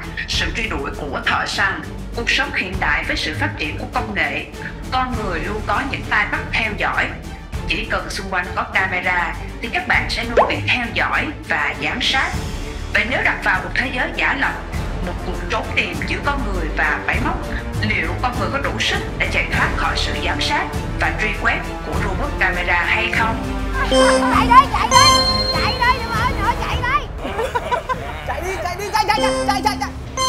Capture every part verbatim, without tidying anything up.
sự truy đuổi của thợ săn. Cuộc sống hiện đại với sự phát triển của công nghệ, con người luôn có những tai mắt theo dõi. Chỉ cần xung quanh có camera thì các bạn sẽ luôn bị theo dõi và giám sát. Vậy nếu đặt vào một thế giới giả lập, một cuộc trốn tìm giữa con người và máy móc, liệu con người có đủ sức để chạy thoát khỏi sự giám sát và truy quét của robot camera hay không? Chạy đi, chạy đi, chạy đi, đừng ở nữa, chạy đi. Chạy đi, chạy đi, chạy, chạy, chạy, chạy, chạy, chạy.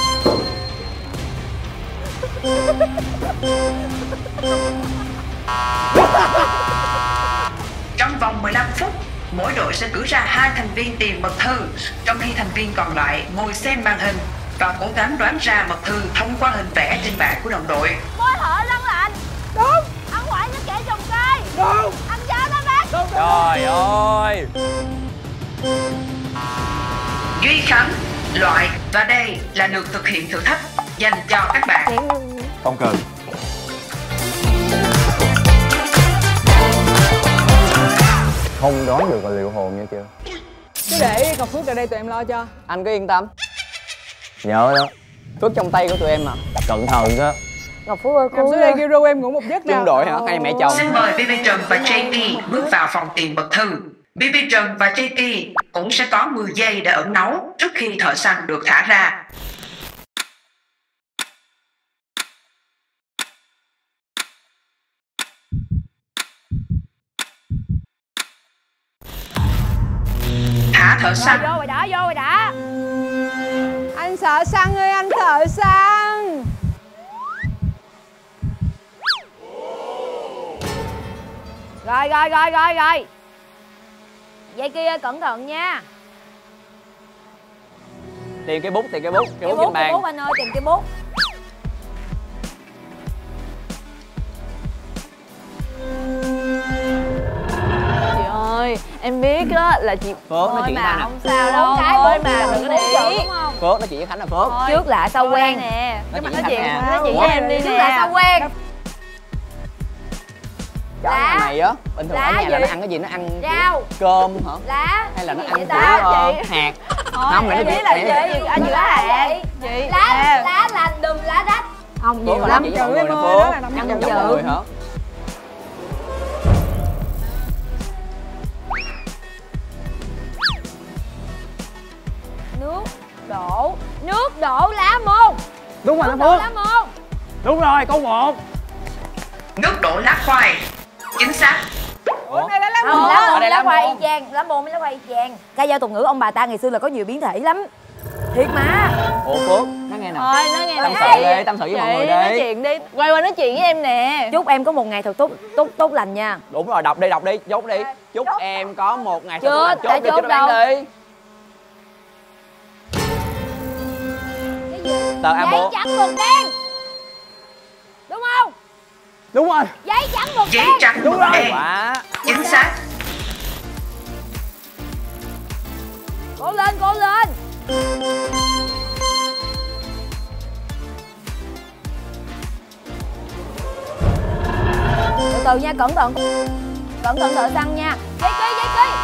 Trong vòng mười lăm phút, mỗi đội sẽ cử ra hai thành viên tìm mật thư, trong khi thành viên còn lại ngồi xem màn hình và cố gắng đoán ra mật thư thông qua hình vẽ trên bảng của đồng đội. Môi thở lăn lạnh. Đúng. Ông ngoại nó kẻ trồng cây. Đúng. Anh sao đó bác? Đúng, đúng. Trời ơi. Duy Khánh, loại và đây là lượt thực hiện thử thách dành cho các bạn. Không cần. Không đoán được là liệu hồn nha chưa? Cứ để cọc Phước ở đây tụi em lo cho. Anh cứ yên tâm. Nhớ đó. Phước trong tay của tụi em mà. Cẩn thận đó. Ngọc Phước ơi, Nằm xuống đây kêu rô em ngủ một giấc nào. Chung đội hả? Hay mẹ chồng? Xin mời bê bê Trần và gi pê bước vào phòng tìm mật thư. bê bê Trần và gi pê cũng sẽ có mười giây để ẩn náu trước khi thợ săn được thả ra. Thả thợ săn. Vô rồi đã, vô rồi đã. Anh thợ săn ơi, anh thợ săn. Rồi, rồi, rồi, rồi, rồi. Dây kia cẩn thận nha. Tìm cái bút, tìm cái bút, cái, Cái bút bút, trên cái bàn. bút anh ơi, tìm cái bút. Chị ơi, em biết á là chị Phước nói thôi chuyện mà với anh không sao đâu, Cái thôi bút mà rồi, đừng có bút để rồi, ý. đúng không? Phước nói chuyện với Khánh là Phước. Thôi, Trước lạ sau thôi quen. nè. Nói Nói chuyện chuyện, với Khánh nói nè. chuyện Ủa? với em đi Trước lạ nè. sau quen. Chó Lá. nhà này á, bình thường ở Lá nhà là gì? nó ăn cái gì? Nó ăn Rau. cơm hả? Lá. Hay là nó Cái ăn gì kiểu vậy ta? ờ, Chị. hạt? Thôi, Không, mày em nói biết chuyện là mẹ- chị, anh giữa Lá hạt. vậy? Chị. Lá, à. lá là đùm lá rách. Không, Phước nhiều là lắm. nói chuyện Chữ với em mọi ơi, người đó nè, là năm Phước. trăm Nhắn chữ. cho mọi người hả? Nước đổ. Nước đổ lá môn. Đúng rồi Nước đó đổ Phước. lá môn. Đúng rồi, câu một. Nước đổ lá khoai. Chính xác. Ủa, này là lá Không, môn. lá Ở môn đây lá lá khoai y môn. chang. Lá môn với lá khoai y chang. Ca dao tục ngữ ông bà ta ngày xưa là có nhiều biến thể lắm. Thiệt mà. Ủa Phước, nói nghe nè. Thôi, nói nghe Tâm nè. sự đi, tâm sự với mọi Chị, người nói đi. chuyện đi. Quay qua nói chuyện với em nè. Chúc em có một ngày thật tốt tốt tốt lành nha. Đúng rồi, đọc đi, đọc đi, chốt đi. Chúc em có một ngày thật Chưa, là đã chốt đi, chốt chốt đáp án đâu. đi. Cái gì? Tờ a Giấy bốn. trắng mực đen. Đúng không? Đúng rồi. Giấy trắng mực Giấy đen. trắng Đúng mực rồi. đen. Quá. Chính xác. Cố lên, cố lên. Từ từ nha, cẩn thận. Cẩn thận thợ săn nha. Dây kia, dây kia.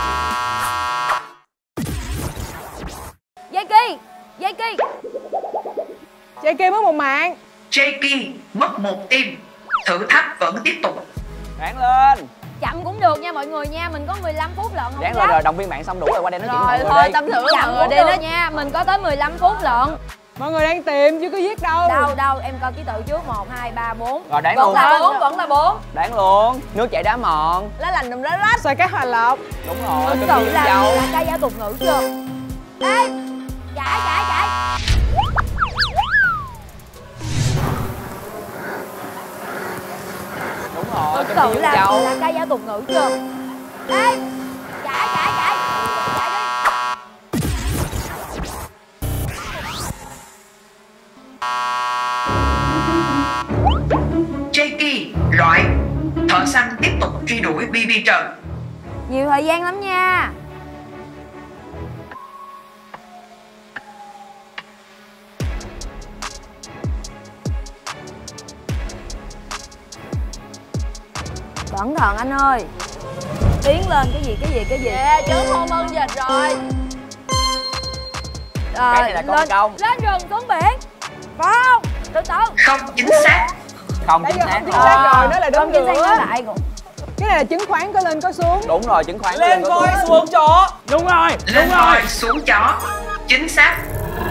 Dây kia, dây kia. Chạy kia mất một mạng. gi pê mất một tim. Thử thách vẫn tiếp tục. Ráng lên. Chậm cũng được nha mọi người nha. Mình có mười lăm phút lận. Không Ráng gấp. lên rồi, động viên bạn xong đủ rồi qua đây nói chuyện với Rồi, mọi thôi, người đi. tâm sự với Chậm mọi người cũng đi được đó. nha. Mình có tới mười lăm phút lận. Mọi người đang tìm chứ có giết đâu. Đâu, đâu. Em coi ký tự trước. Một, hai, ba, bốn. Rồi đáng Vẫn luôn. là bốn, vẫn là bốn. Đáng luôn. Nước chảy đá mòn. Lá lành đùm lá rách. Xoài cá hòa lộc. Đúng rồi, Thực cơm sự viên là, dâu. là ca dao tục ngữ chưa? Ê, chạy, chạy, chạy. Đúng rồi, Thực cơm sự viên là, dâu. là ca dao tục ngữ chưa? Ê, chạy, chạy, chạy. Chạy đi. gi pê loại. Thợ săn tiếp tục truy đuổi bê bê Trần. Nhiều thời gian lắm nha. Cẩn thận anh ơi. Tiến lên cái gì cái gì cái gì. Yeah, chớn hormone dịch rồi. Ờ, Cái này là con lên, công. lên rừng xuống biển. Phải không? Từ từ. Không chính xác. Không Bây chính giờ xác không chính xác rồi. rồi, nó là Không đúng chính xác nữa. nói lại cũng. Cái này là chứng khoán có lên có xuống. Đúng rồi, chứng khoán Lên có voi xuống. xuống chó. Đúng rồi, Lên voi xuống chó. Chính xác.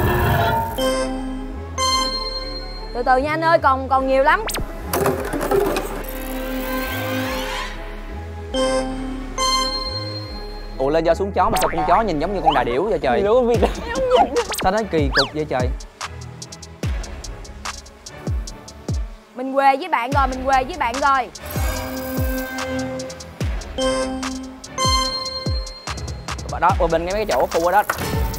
Từ từ nha anh ơi, còn còn nhiều lắm. Ủa lên do xuống chó mà sao con chó nhìn giống như con đà điểu vậy trời? Đúng không? Sao nó kỳ cục vậy trời? Mình quê với bạn rồi, mình quê với bạn rồi. Đó, ở bên cái chỗ khu ở đó.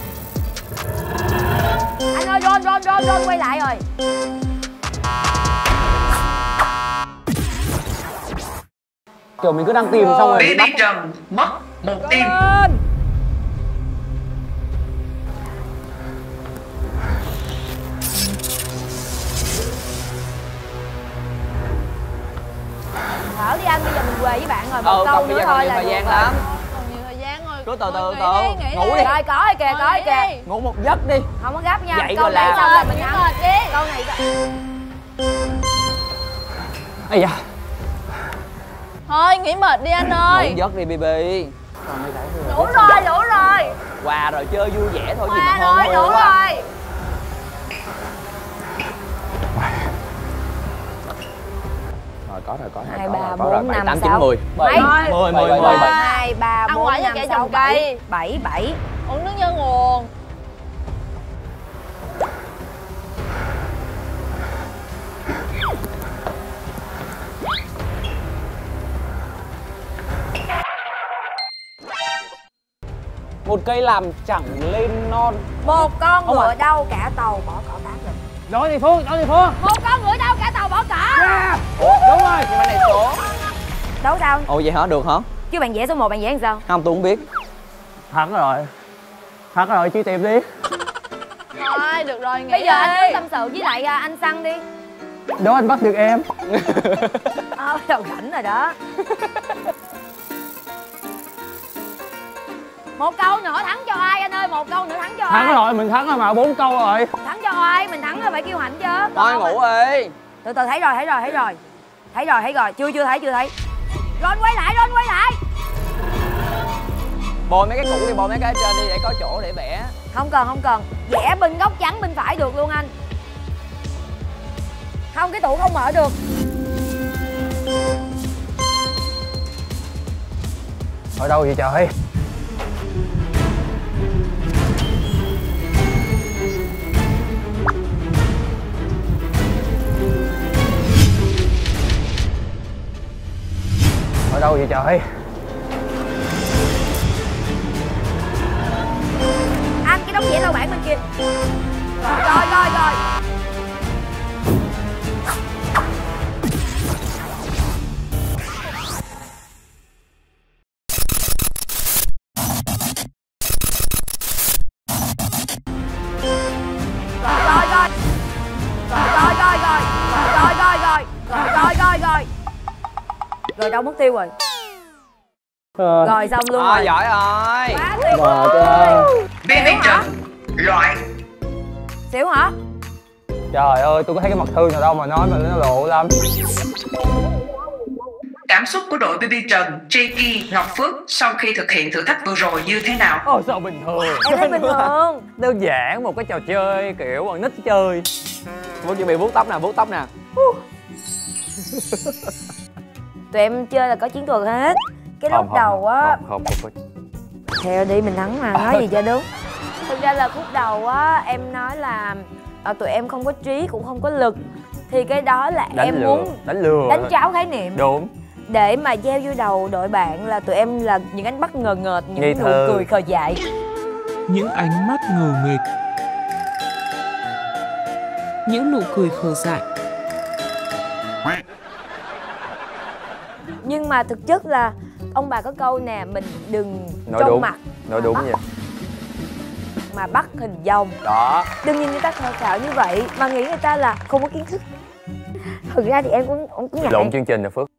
Anh ơi, Ron, Ron, Ron, Ron quay lại rồi. Kiểu mình cứ đang tìm xong rồi bê bị bê bắt. Trần mất một tim. Lên. Thở đi anh, bây giờ mình quê với bạn rồi. Một Ờ, câu còn bây nữa giờ còn thôi nhiều là thời được gian rồi. lắm. Còn nhiều thời gian rồi. Cứ từ từ Thôi, từ nghỉ đi, nghỉ ngủ đi. đi. Rồi, có rồi kìa, có rồi kìa. Ngủ một giấc đi. Không có gấp nha. Dậy Câu rồi này làm. xong là mình Nghỉ thắng. mệt đi. Câu này xong. Ây da. Thôi nghỉ mệt đi anh Ngủ ơi. giấc đi baby. Đủ rồi, đủ rồi. Qua rồi chơi vui vẻ thôi gì Qua mà hơn rồi, đủ thua á. rồi. Rồi có rồi, có rồi, Hai, có ba, rồi, có rồi. bốn, bảy, năm, tám, chín, sáu. mười. Mấy? Mười, mười, Bảy, mười. bảy. Hai, ba, Ăn bốn, quả với năm, kẻ sáu, trồng bảy. cây. Bảy, bảy. Uống nước nhân nguồn. Một cây làm chẳng lên non. Một con Không ngựa ạ. đâu cả tàu bỏ cỏ tám rồi. Nói đi Phương, nói đi Phương. Một con ngựa đâu cả tàu bỏ cỏ. Đúng rồi. Nhưng mà này số. Đấu sao? Ồ vậy hả, được hả? Chứ bạn vẽ số một bạn vẽ làm sao? Không, tôi không biết. Thắng rồi. Thắng rồi, truy tìm đi. Thôi được rồi, nghỉ Bây giờ anh cứ đi. tâm sự với lại à, anh Săn đi. Đó anh bắt được em. Ờ, bắt đầu rảnh rồi đó. Một câu nữa thắng cho ai anh ơi, một câu nữa thắng cho ai? Thắng rồi, mình thắng rồi mà, bốn câu rồi. Thắng cho ai? Mình thắng rồi phải kêu hạnh chứ. Thôi Còn ngủ mình- đi. Từ từ thấy rồi, thấy rồi, thấy rồi. Thấy rồi, thấy rồi, chưa chưa thấy, chưa thấy. Ron quay lại, Ron quay lại. Bôi mấy cái cũ đi, bôi mấy cái ở trên đi để có chỗ để vẽ. Không cần, không cần. Vẽ bên góc trắng bên phải được luôn anh. Không, cái tủ không mở được. Ở đâu vậy trời? Ở đâu vậy trời? Anh cái đống vẽ lau bảng bên kia. Rồi, rồi, rồi. Rồi, rồi, rồi. Rồi, rồi, rồi. Rồi, rồi, rồi. Rồi, rồi, rồi, rồi. Rồi đâu mất tiêu rồi. Ờ. Rồi xong luôn À, rồi. giỏi rồi. Quá tuyệt Mệt vời. quá. bê bê Trần loại. Xỉu hả? Trời ơi, tôi có thấy cái mặt Thư nào đâu mà nói mà nó lộ lắm. Cảm xúc của đội bê bê Trần, Jackie, Ngọc Phước sau khi thực hiện thử thách vừa rồi như thế nào? Ồ, sao bình thường. Em thấy bình thường. Đơn giản, một cái trò chơi kiểu bằng nít chơi. Vuốt chuẩn bị vuốt tóc nè, vuốt tóc nè. Tụi em chơi là có chiến thuật hết. Cái lúc đầu á, Không, không, không. theo đi mình thắng mà, nói gì cho đúng. Thực ra là khúc đầu á, em nói là à, tụi em không có trí cũng không có lực. Thì cái đó là Đánh em lừa, muốn đánh lừa. đánh tráo khái niệm. Đúng. Để mà gieo vô đầu đội bạn là tụi em là những ánh mắt ngờ ngợt, những Ngây nụ thơ. cười khờ dại. Những ánh mắt ngờ nghệch, những nụ cười khờ dại. Nhưng mà thực chất là ông bà có câu nè, mình đừng Nói trong đúng. mặt Nói đúng bắt, vậy. mà bắt hình dong. Đó. Đương nhiên người ta khờ khạo như vậy mà nghĩ người ta là không có kiến thức. Thực ra thì em cũng cũng, cũng ngại. Lộn chương trình rồi Phước.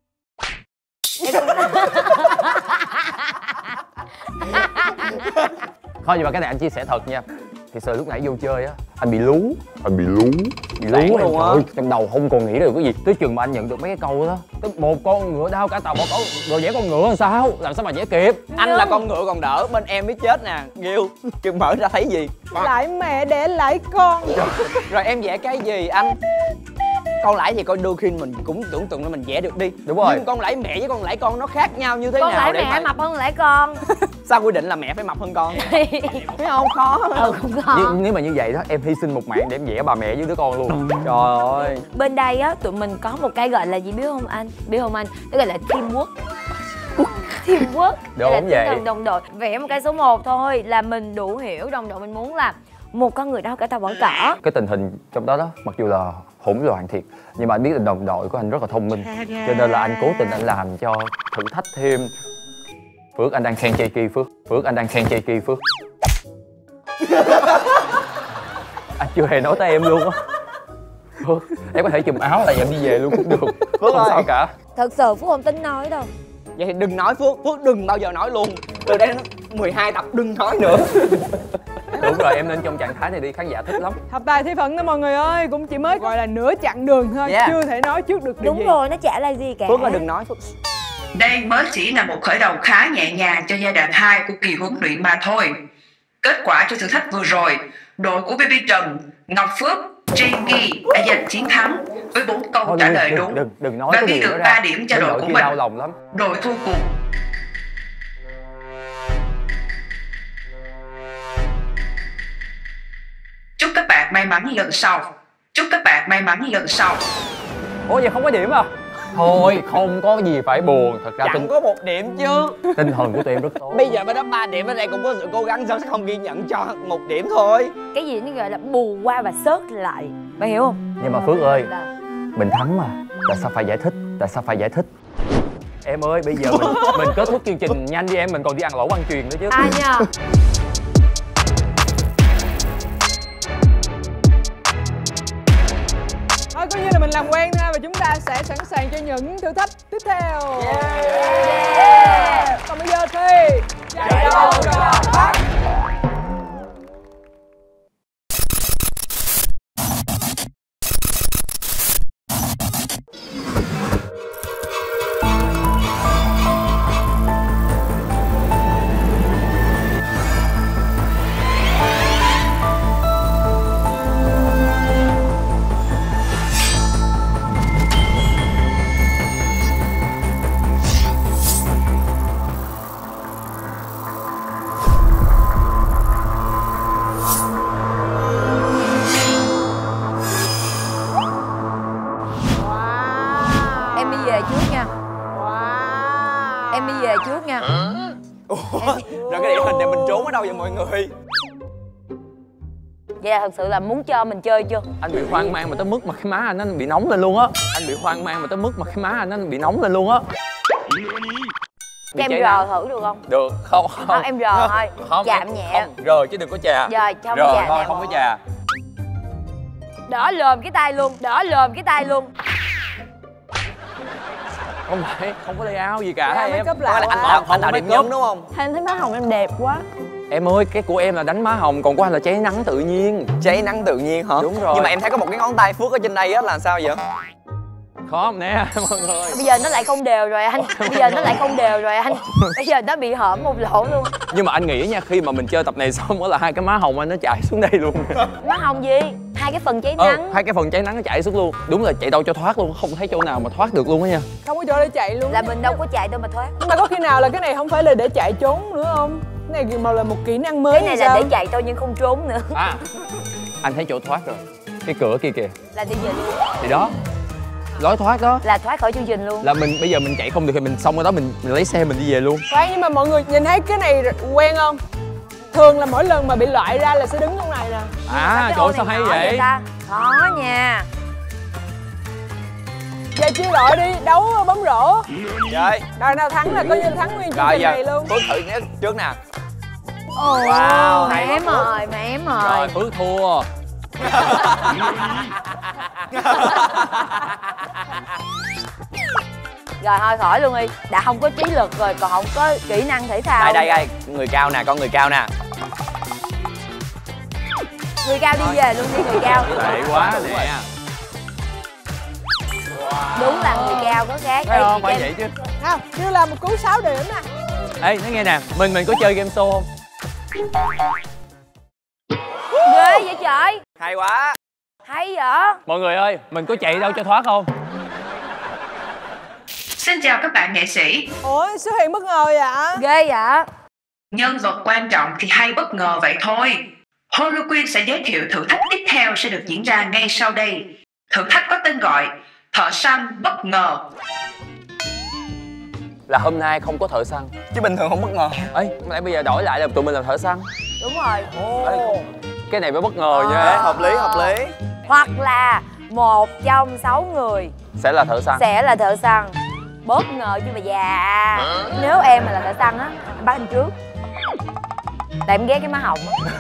Thôi nhưng mà cái này anh chia sẻ thật nha. thì sự lúc nãy vô chơi á, anh bị lú, anh bị lú, bị lú luôn á. Trong đầu không còn nghĩ được cái gì. Tới chừng mà anh nhận được mấy cái câu đó, tới một con ngựa đau cả tàu một cẩu, rồi vẽ con ngựa làm sao? Làm sao mà vẽ kịp? Anh là con ngựa còn đỡ, bên em mới chết nè. Nghiêu, chừng mở ra thấy gì? Lại mẹ đẻ lại con. Rồi em vẽ cái gì anh? Con lãi thì coi đôi khi mình cũng tưởng tượng là mình vẽ được đi. Đúng rồi. Nhưng con lãi mẹ với con lãi con nó khác nhau như thế con nào lãi để mẹ mà... mập hơn lãi con. Sao quy định là mẹ phải mập hơn con? Thấy không? Khó. Ừ, không khó. Nếu, nếu mà như vậy đó, em hy sinh một mạng để em vẽ bà mẹ với đứa con luôn. Trời ơi. Bên đây á, tụi mình có một cái gọi là gì biết không anh? Biết không anh? Nó gọi là teamwork. Teamwork. Đúng là vậy. tinh thần đồng đội. Vẽ một cái số một thôi là mình đủ hiểu đồng đội mình muốn là một con người đau cả tàu vỏ cỏ. Cái tình hình trong đó đó, mặc dù là hỗn loạn thiệt, nhưng mà anh biết là đồng đội của anh rất là thông minh, cho nên là anh cố tình anh làm cho thử thách thêm. Phước, anh đang khen Chê Ki Phước. Phước, anh đang khen Chê Ki Phước. Anh chưa hề nói tới em luôn á. Phước, em có thể chùm áo là em đi về luôn cũng được. Phước không ơi. sao cả. Thật sự Phước không tính nói đâu. Vậy thì đừng nói Phước, Phước đừng bao giờ nói luôn. Từ đây đến mười hai tập đừng nói nữa. Đúng rồi, em nên trong trạng thái này đi, khán giả thích lắm. Hợp tài thi phận đó mọi người ơi, cũng chỉ mới gọi là nửa chặng đường thôi, Yeah. chưa thể nói trước được điều Đúng gì. rồi, nó chả là gì cả. Phước ơi đừng nói Phước. Đây mới chỉ là một khởi đầu khá nhẹ nhàng cho giai đoạn hai của kỳ huấn luyện mà thôi. Kết quả cho thử thách vừa rồi, đội của bê bê Trần, Ngọc Phước, Chê Ki đã giành chiến thắng với bốn câu Thôi, trả đừng, lời đừng, đúng đừng, đừng nói và cái ghi điều được đó ba ra. điểm cho Bên đội đội của kia mình. đau lòng lắm. Đội thua cuộc. Chúc các bạn may mắn lần sau. Chúc các bạn may mắn lần sau. Ủa vậy không có điểm à? Thôi, không có gì phải buồn. Thật ra Chẳng tinh, có một điểm chứ. tinh thần của tụi em rất tốt. Bây giờ mới đó ba điểm ở đây cũng có sự cố gắng, sao sẽ không ghi nhận cho một điểm thôi. Cái gì nó gọi là bù qua và sớt lại. Mày hiểu không? Nhưng mà Phước ơi, Là... mình thắng mà. Tại sao phải giải thích? Tại sao phải giải thích? Em ơi, bây giờ mình mình kết thúc chương trình nhanh đi em, mình còn đi ăn lẩu ăn truyền nữa chứ. Ai nha. Thôi coi như là mình làm quen thôi và chúng ta sẽ sẵn sàng cho những thử thách tiếp theo. Yeah. Còn bây giờ thì chạy đâu cho bắt. Em đi về trước nha. Wow. Em đi về trước nha. Ủa, rồi cái địa hình này mình trốn ở đâu vậy mọi người? Vậy là thật sự là muốn cho mình chơi chưa? Anh bị hoang mang mà tới mức mà cái má anh nó bị nóng lên luôn á. Anh bị hoang mang mà tới mức mà cái má anh nó bị nóng lên luôn á. Cho em rờ thử được không? Được, không không. Không, em rờ thôi. Không, Chạm em- nhẹ. Không, rờ chứ đừng có chà. Rồi, không Rờ chà thôi, nè. không có chà. Đỡ lồm cái tay luôn, đỡ lồm cái tay luôn. Không phải, không có lay áo gì cả Ra em. make up Có là lại anh quá. tạo, anh tạo điểm nhấn đúng không? Anh thấy má hồng em đẹp quá. Em ơi, cái của em là đánh má hồng, còn của anh là cháy nắng tự nhiên. Cháy nắng tự nhiên hả? Đúng rồi. Nhưng mà em thấy có một cái ngón tay Phước ở trên đây á là sao vậy? Khó nè mọi người. Bây giờ nó lại không đều rồi anh. Bây giờ nó lại không đều rồi anh. Bây giờ nó bị hõm một lỗ luôn. Nhưng mà anh nghĩ nha, khi mà mình chơi tập này xong đó là hai cái má hồng anh nó chạy xuống đây luôn. Má hồng gì? Hai cái phần cháy Ừ, nắng. hai cái phần cháy nắng nó chạy xuống luôn. Đúng là chạy đâu cho thoát luôn, không thấy chỗ nào mà thoát được luôn á nha. Không có chỗ để chạy luôn. Là mình đâu có chạy đâu mà thoát. Nhưng mà có khi nào là cái này không phải là để chạy trốn nữa không? Cái này mà là một kỹ năng mới Cái này hay là sao? để chạy thôi nhưng không trốn nữa. À, anh thấy chỗ thoát rồi. Cái cửa kia kìa. Là đi về luôn. Thì đó, lối thoát đó. Là thoát khỏi chương trình luôn. Là mình bây giờ mình chạy không được thì mình xong rồi đó mình, mình lấy xe mình đi về luôn. Khoan, nhưng mà mọi người nhìn thấy cái này quen không? Thường là mỗi lần mà bị loại ra là sẽ đứng trong này nè. À, Cái trời ô ơi, sao này hay khó vậy? ta? Khó nha. Giờ chia đội đi, đấu bấm rổ. Chơi. Đội nào thắng là coi như là thắng nguyên chương Rồi trình giờ này luôn. Phước thử nhé trước nè. Ồ, Wow, hay mém quá. rồi, mém rồi. Rồi, Phước thua. Rồi thôi khỏi luôn đi. Đã không có trí lực rồi, còn không có kỹ năng thể thao. Đây đây đây, người cao nè, con người cao nè. Người cao đi về luôn đi, người cao. Tệ quá nè. Đúng là người cao có khác. Thấy Ê, không? chị Phải em- vậy chứ. Không, chưa là một cú sáu điểm nè. Ê, nói nghe nè, mình mình có chơi game show không? Ghê vậy trời. Hay quá. Hay vậy. Mọi người ơi, mình có chạy đâu cho thoát không? Xin chào các bạn nghệ sĩ. Ủa, xuất hiện bất ngờ vậy? Ghê vậy. Nhân vật quan trọng thì hay bất ngờ vậy thôi. Holoqueen sẽ giới thiệu thử thách tiếp theo sẽ được diễn ra ngay sau đây. Thử thách có tên gọi Thợ săn bất ngờ. Là hôm nay không có thợ săn. Chứ bình thường không bất ngờ. Ê, nãy bây giờ đổi lại là tụi mình làm thợ săn. Đúng rồi. Ê, cái này mới bất ngờ Ờ. nha. Hợp lý, hợp lý. Hoặc là một trong sáu người Sẽ là thợ săn. sẽ là thợ săn. Bất ngờ chứ bà già. Nếu em mà là thợ săn á, em bắt anh trước. Tại em ghét cái má hồng á.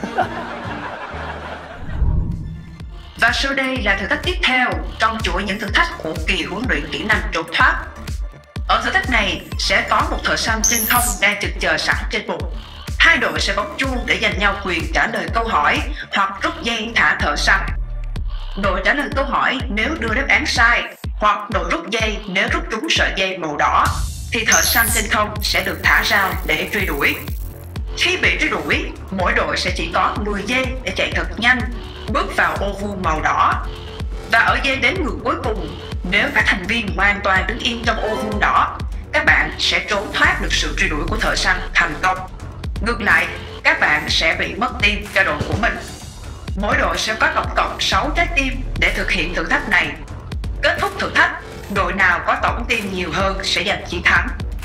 Và sau đây là thử thách tiếp theo trong chuỗi những thử thách của kỳ huấn luyện kỹ năng trốn thoát. Ở thử thách này sẽ có một thợ săn trên không đang trực chờ sẵn trên bục. Hai đội sẽ bấm chuông để giành nhau quyền trả lời câu hỏi hoặc rút dây thả thợ săn. Đội trả lời câu hỏi nếu đưa đáp án sai hoặc đội rút dây nếu rút trúng sợi dây màu đỏ thì thợ săn trên không sẽ được thả ra để truy đuổi. Khi bị truy đuổi, mỗi đội sẽ chỉ có mười giây để chạy thật nhanh, bước vào ô vuông màu đỏ. Và ở giây đến ngược cuối cùng, nếu các thành viên hoàn toàn đứng yên trong ô vuông đỏ, các bạn sẽ trốn thoát được sự truy đuổi của thợ săn thành công. Ngược lại, các bạn sẽ bị mất tim cho đội của mình. Mỗi đội sẽ có tổng cộng sáu trái tim để thực hiện thử thách này. Kết thúc thử thách, đội nào có tổng tim nhiều hơn sẽ giành chiến thắng.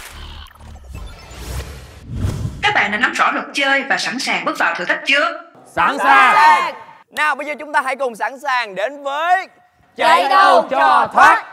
Các bạn đã nắm rõ luật chơi và sẵn sàng bước vào thử thách chưa? Sẵn sàng. Nào bây giờ chúng ta hãy cùng sẵn sàng đến với Chạy đâu cho thoát.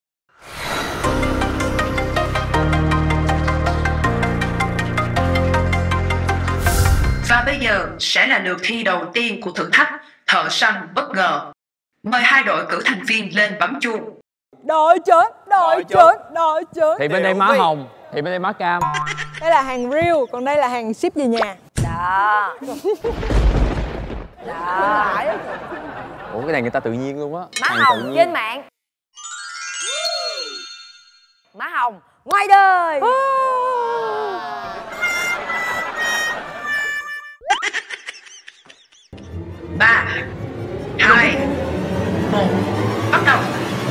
Và bây giờ sẽ là lượt thi đầu tiên của thử thách Thợ săn bất ngờ. Mời hai đội cử thành viên lên bấm chuông. Đội trưởng, đội Đội trưởng. trưởng, đội trưởng. Thì bên đây má hồng, thì bên đây má cam. Đây là hàng real, còn đây là hàng ship về nhà. Đó. Đó. Ủa cái này người ta tự nhiên luôn á. Má Hàng tự hồng nhiên. trên mạng. Má hồng ngoài đời. Ba, hai, một, bắt đầu.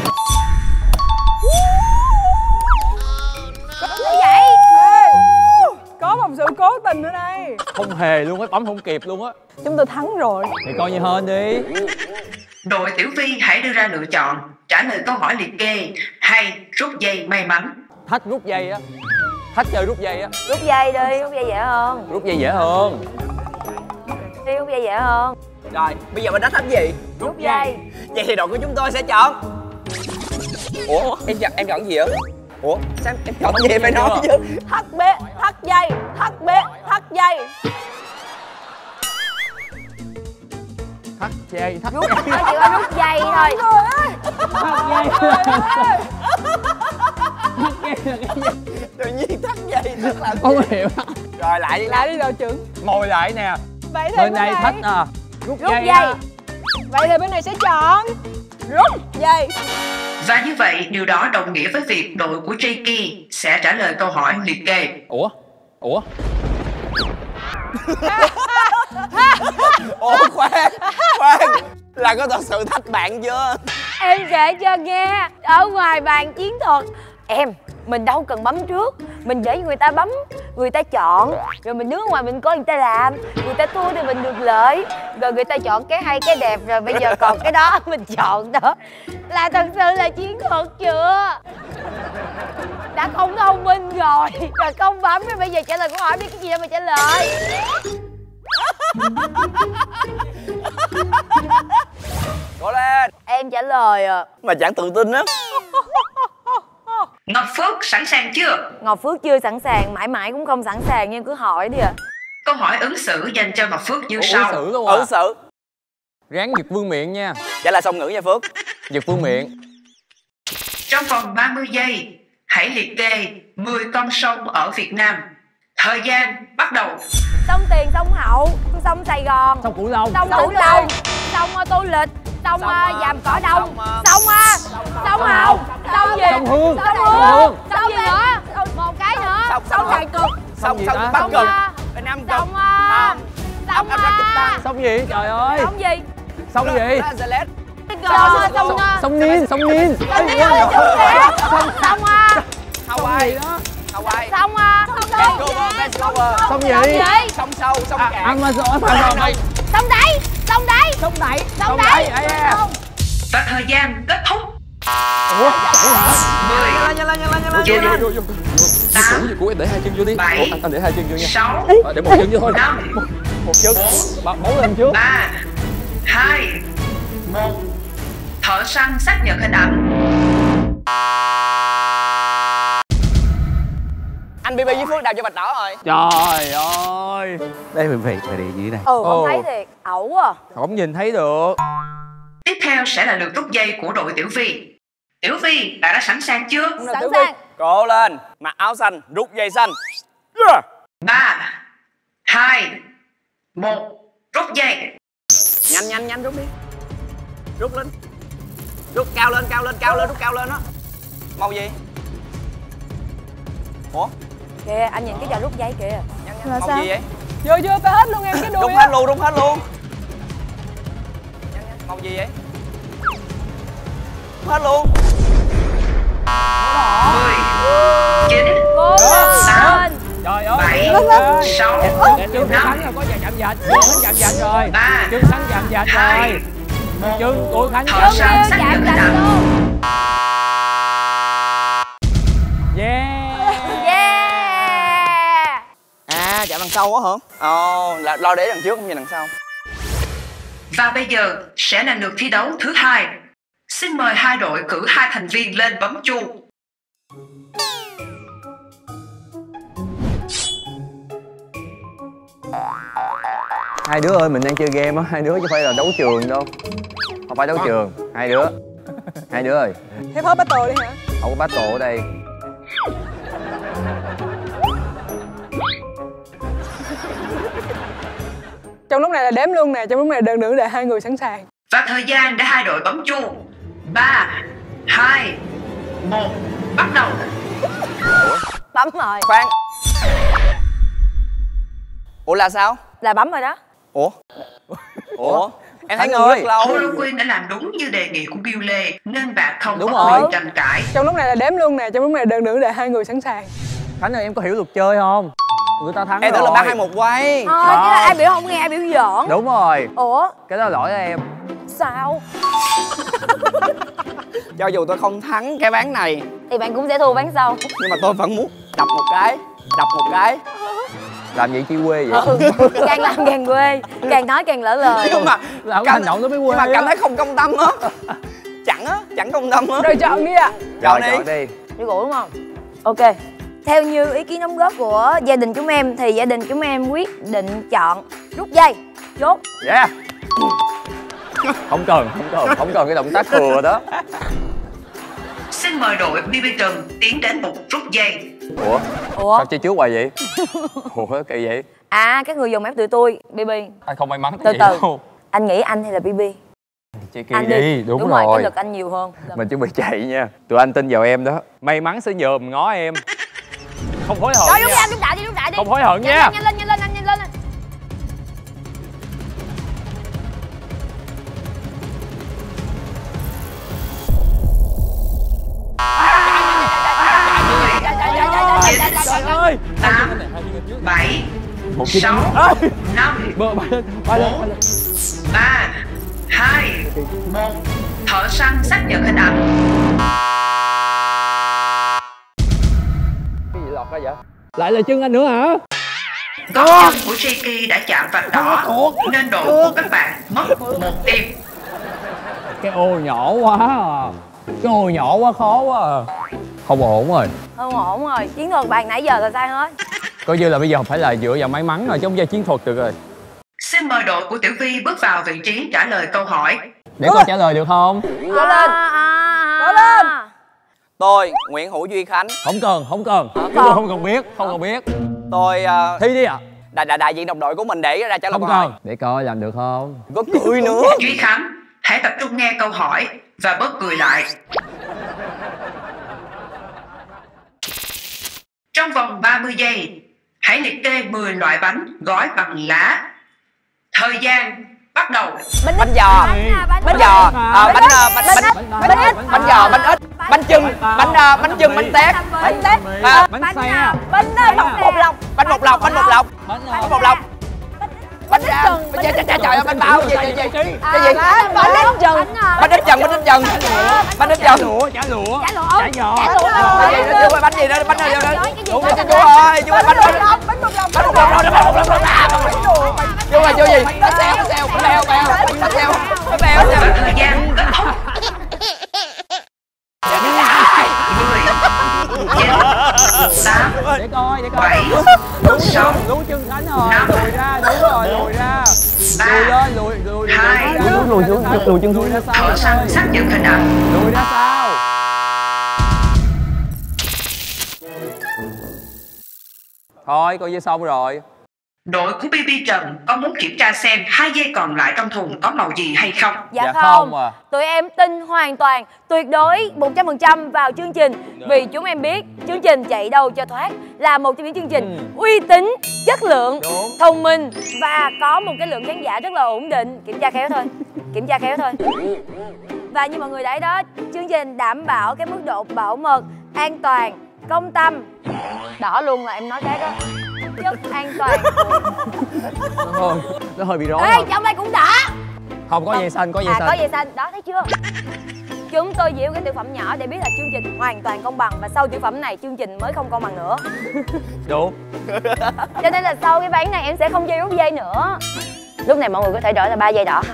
Như vậy. Ê, có một sự cố tình ở đây. Không hề luôn á, bấm không kịp luôn á. Chúng tôi thắng rồi. Thì coi như hên đi. Đội Tiểu Vi hãy đưa ra lựa chọn trả lời câu hỏi liệt kê hay rút dây may mắn. Thách rút dây á. Thách chơi rút dây á. Rút dây đi, rút dây dễ hơn. Rút dây dễ hơn. Đi rút dây dễ hơn. Rồi, bây giờ mình đã thách gì? Rút dây. Vậy thì đội của chúng tôi sẽ chọn. Ủa, em chọn em chọn gì vậy? Ủa, sao em chọn gì phải nói chứ? Thắt bế, thắt dây, thắt bế, thắt dây. Thách dây, thách Rút, nó chỉ có rút dây thôi. Tự nhiên thách dây rất là không hiểu. Rồi lại đi. Lại đi đội trưởng. Ngồi lại nè. Vậy thì Bên đây thách à. Rút, Rút dây, dây. á. Vậy thì bên này sẽ chọn rút dây. Và như vậy điều đó đồng nghĩa với việc đội của Jakey sẽ trả lời câu hỏi liệt kê. Ủa? Ủa? Ủa khoan, khoan. Là có thật sự thách bạn chưa? Em kể cho nghe. Ở ngoài bàn chiến thuật, em mình đâu cần bấm trước, mình để người ta bấm, người ta chọn, rồi mình đứng ở ngoài mình coi người ta làm, người ta thua thì mình được lợi, rồi người ta chọn cái hay cái đẹp, rồi bây giờ còn cái đó mình chọn đó. Là thật sự là chiến thuật chưa? Đã không thông minh rồi, rồi không bấm, rồi bây giờ trả lời câu hỏi biết cái gì đâu mà trả lời. Cố lên. Em trả lời à. Mà chẳng tự tin á. Ngọc Phước sẵn sàng chưa? Ngọc Phước chưa sẵn sàng, mãi mãi cũng không sẵn sàng nhưng cứ hỏi đi ạ. À. Câu hỏi ứng xử dành cho Ngọc Phước như Ủa, sau. ứng xử luôn à? Ứng xử. Ráng giật vương miệng nha. Trả lời song ngữ nha Phước. Giật vương miệng. Trong vòng ba mươi giây, hãy liệt kê mười con sông ở Việt Nam. Thời gian bắt đầu. sông Tiền, sông Hậu, sông Sài Gòn, Sông Cửu Long, sông Cửu Long, sông uh, Tô Lịch, sông uh, Vàm Cỏ Đông, sông uh, sông Hồng, sông gì? Sông Hương, Sông Hương, sông gì nữa? Một cái nữa. Sông Sông Đại Cực, Sông sông sông Bắc Cực, uh, Nam Cực, sông uh, sông uh, sông gì trời ơi, sông gì? sông gì, Sông sông uh, sông Nin, sông Nin, sông gì nữa? Sông sông uh, Hawaii, Hawaii, sông uh, sông Vancouver, Vancouver, sông Sông gì, gì? sông sâu, sông cạn, Amazon, Amazon, Sông Đáy, sông Đáy, sông Đẩy, sông Đáy. Và thời gian kết thúc. Ủa, mười, nhanh lên, nhanh lên, nhanh lên, chín, nhanh lên. tám, của em để hai chân vô đi. bảy, Ủa, anh, anh để hai chân vô nha. sáu, À, để một chân vô thôi. năm, Một chân. Bật bấu lên trước. ba, hai, một. Thợ săn xác nhận hình ảnh. Anh bê bê với Phước đào cho Bạch Đỏ rồi. Trời ơi. Đây mình phải phải để ý này. Ừ, không Ồ. thấy thiệt. Ẩu à. Không nhìn thấy được. Tiếp theo sẽ là lượt rút dây của đội Tiểu Vi. Tiểu Vi, bạn đã sẵn sàng chưa? Sẵn sàng. Cố lên, mặc áo xanh, rút dây xanh. ba, hai, một. Rút dây. Nhanh nhanh nhanh rút đi. Rút lên. Rút cao lên, cao lên, cao lên, rút cao lên đó. Màu gì? Ủa? Kìa, anh nhìn cái trò rút dây kìa. Nhanh, Là nhanh. Màu sao? gì vậy? Chưa chưa tới hết luôn em cái Rút đuôi hết á. luôn, rút hết luôn. Nhanh, nhanh. Màu gì vậy? Rút hết luôn. mười, chín, Cố lên. Trời ơi. bảy, sáu, Trương Quốc Khánh là có vài chạm vạch. Trương Khánh chạm vạch rồi. ba, Trương Khánh chạm vạch hai, rồi. một. Trương Quốc Khánh Thợ chạm săn vạch. xác Chạm nhận hình chạm ảnh. luôn. Yeah. Yeah. À, chạm đằng sau á hả? Ồ, là lo để đằng trước không nhìn đằng sau. Và bây giờ sẽ là lượt thi đấu thứ hai. Xin mời hai đội cử hai thành viên lên bấm chuông. Hai đứa ơi, mình đang chơi game á, hai đứa chứ không phải là đấu trường đâu. Không phải đấu trường, hai đứa. Hai đứa ơi. Hip hop battle đi hả? Không có battle ở đây. Trong lúc này là đếm luôn nè, trong lúc này đơn nữ để hai người sẵn sàng. Và thời gian để hai đội bấm chuông. ba, hai, một. Bắt đầu. Bấm rồi. Khoan. Ủa là sao? Là bấm rồi đó. Ủa? Ủa? Em thấy Khánh ngưng ơi. rất lâu. Holoquin đã làm đúng như đề nghị của Bill Lê, nên bạn không Đúng có rồi. quyền tranh cãi. Trong lúc này là đếm luôn nè, trong lúc này đơn nữ để hai người sẵn sàng. Khánh ơi, em có hiểu luật chơi không? Người ta thắng Em tưởng rồi. là ba hai một quay. Thôi, chứ là ai biểu không nghe, ai biểu giỡn. Đúng rồi. Ủa? Cái đó lỗi em. Sao? Cho dù tôi không thắng cái ván này, Thì bạn cũng sẽ thua ván sau. nhưng mà tôi vẫn muốn đập một cái, đập một cái. Làm vậy chi quê vậy? Ừ. Càng làm càng quê, càng nói càng lỡ lời. Nhưng mà Làm cảm- hành động nó mới quê nhưng mà cảm á. thấy không công tâm á. Chẳng á, chẳng công tâm á. Rồi chọn đi ạ. Rồi, Chọn đi. chọn đi. Đi ngủ đúng không? Ok. Theo như ý kiến đóng góp của gia đình chúng em thì gia đình chúng em quyết định chọn rút dây. Chốt. Yeah. Không cần, không cần, không cần cái động tác thừa đó. Xin mời đội bê bê Trần tiến đến một rút dây. Ủa? Ủa? Sao chơi trước hoài vậy? Ủa, kỳ vậy? À, các người dùng ép tụi tôi. bê bê. Anh không may mắn Từ tới từ. vậy đâu. Anh nghĩ anh hay là bê bê? Chơi kỳ Anh đi, đúng, rồi. rồi. Cái lực anh nhiều hơn. Mình chuẩn bị chạy nha. Tụi anh tin vào em đó. May mắn sẽ nhờm ngó em. Không hối hận Rồi rút nha. ra, rút đại đi, rút đại đi. Không hối hận Nhanh nha. lên, nhanh lên, nhanh lên, nhanh lên, nhanh lên. Trời ơi. tám, bảy, Một chiếc sáu, Ê, năm, bơ bay lên, bay lên, bay lên. ba, hai, một. Thợ săn xác nhận hình ảnh. Cái gì lọt ra vậy? Lại là chân anh nữa hả? Gót chân của Jackie đã chạm vạch đỏ, nên đội của các bạn mất một điểm. Cái ô nhỏ quá à. Cái ô nhỏ quá khó quá à. Không ổn rồi. Không ổn rồi, chiến thuật bạn nãy giờ là sai hết. Coi như là bây giờ phải là dựa vào may mắn rồi chứ không ra chiến thuật được rồi. Xin mời đội của Tiểu Vi bước vào vị trí trả lời câu hỏi. Để con trả lời được không? Cố lên. Cố lên. Tôi, Nguyễn Hữu Duy Khánh, Không cần, không cần. Không Chúng tôi cần. không cần biết, không cần biết. tôi uh, Thi đi ạ. đại đại đại diện đồng đội của mình để ra trả lời câu hỏi. Để coi làm được không? Có cười nữa. Duy Khánh, hãy tập trung nghe câu hỏi và bớt cười lại. Trong vòng ba mươi giây, hãy liệt kê mười loại bánh gói bằng lá. Thời gian bắt đầu. Bánh, bánh giò, bánh giò, à, bánh bánh bánh bánh ít, bánh giò, bánh ít, bánh chưng, bánh bánh chưng, bánh tét, bánh tét, bánh xe, bánh bột lọc, bánh bột lọc, bánh bột lọc, bánh bột lọc, bánh ít chừng, trời trời trời ơi, bánh bao gì gì gì cái gì? Bánh ít chừng, bánh ít chừng, bánh ít chừng, bánh ít chừng, lụa, chả lụa, chả lụa, chả giò, cái gì nó chưa bánh gì đó, bánh gì đó, chú chú ơi, chú ơi, bánh bánh bánh bánh bột lọc, bánh bột lọc, bánh bột lọc, chú ơi, chú gì? Bánh xèo, bánh xèo, bánh bèo, bèo, bánh xèo, bánh bèo, Và thời gian kết thúc. Mười, chín, tám, để coi, để coi. bảy, sáu, Lú chân Khánh rồi, năm, lùi ra, đúng rồi, lùi ra, lùi ba, lên, lùi, lùi, lùi hai, ra, lùi xuống, lùi chân xuống ra sau, thợ săn xác nhận hình ảnh. lùi ra sau. Thôi, coi như xong rồi. Đội của bê bê Trần có muốn kiểm tra xem hai dây còn lại trong thùng có màu gì hay không? Dạ, Dạ không, không à. Tụi em tin hoàn toàn, tuyệt đối một trăm phần trăm vào chương trình. Vì chúng em biết chương trình Chạy Đâu Cho Thoát là một trong những chương trình Ừ. uy tín, chất lượng, Đúng. thông minh và có một cái lượng khán giả rất là ổn định. Kiểm tra khéo thôi, kiểm tra khéo thôi. Và như mọi người thấy đó, chương trình đảm bảo cái mức độ bảo mật, an toàn, công tâm. Đỏ luôn là em nói cái đó. Chất an toàn. Thôi, nó hơi bị rối. Ê, trong đây cũng đã. Không, có dây xanh, có dây À, xanh. có dây xanh, đó thấy chưa? Chúng tôi dịu cái tiểu phẩm nhỏ để biết là chương trình hoàn toàn công bằng. Và sau tiểu phẩm này chương trình mới không công bằng nữa. Đúng. Cho nên là sau cái ván này em sẽ không dây rút dây nữa. Lúc này mọi người có thể đổi là ba dây đỏ ha.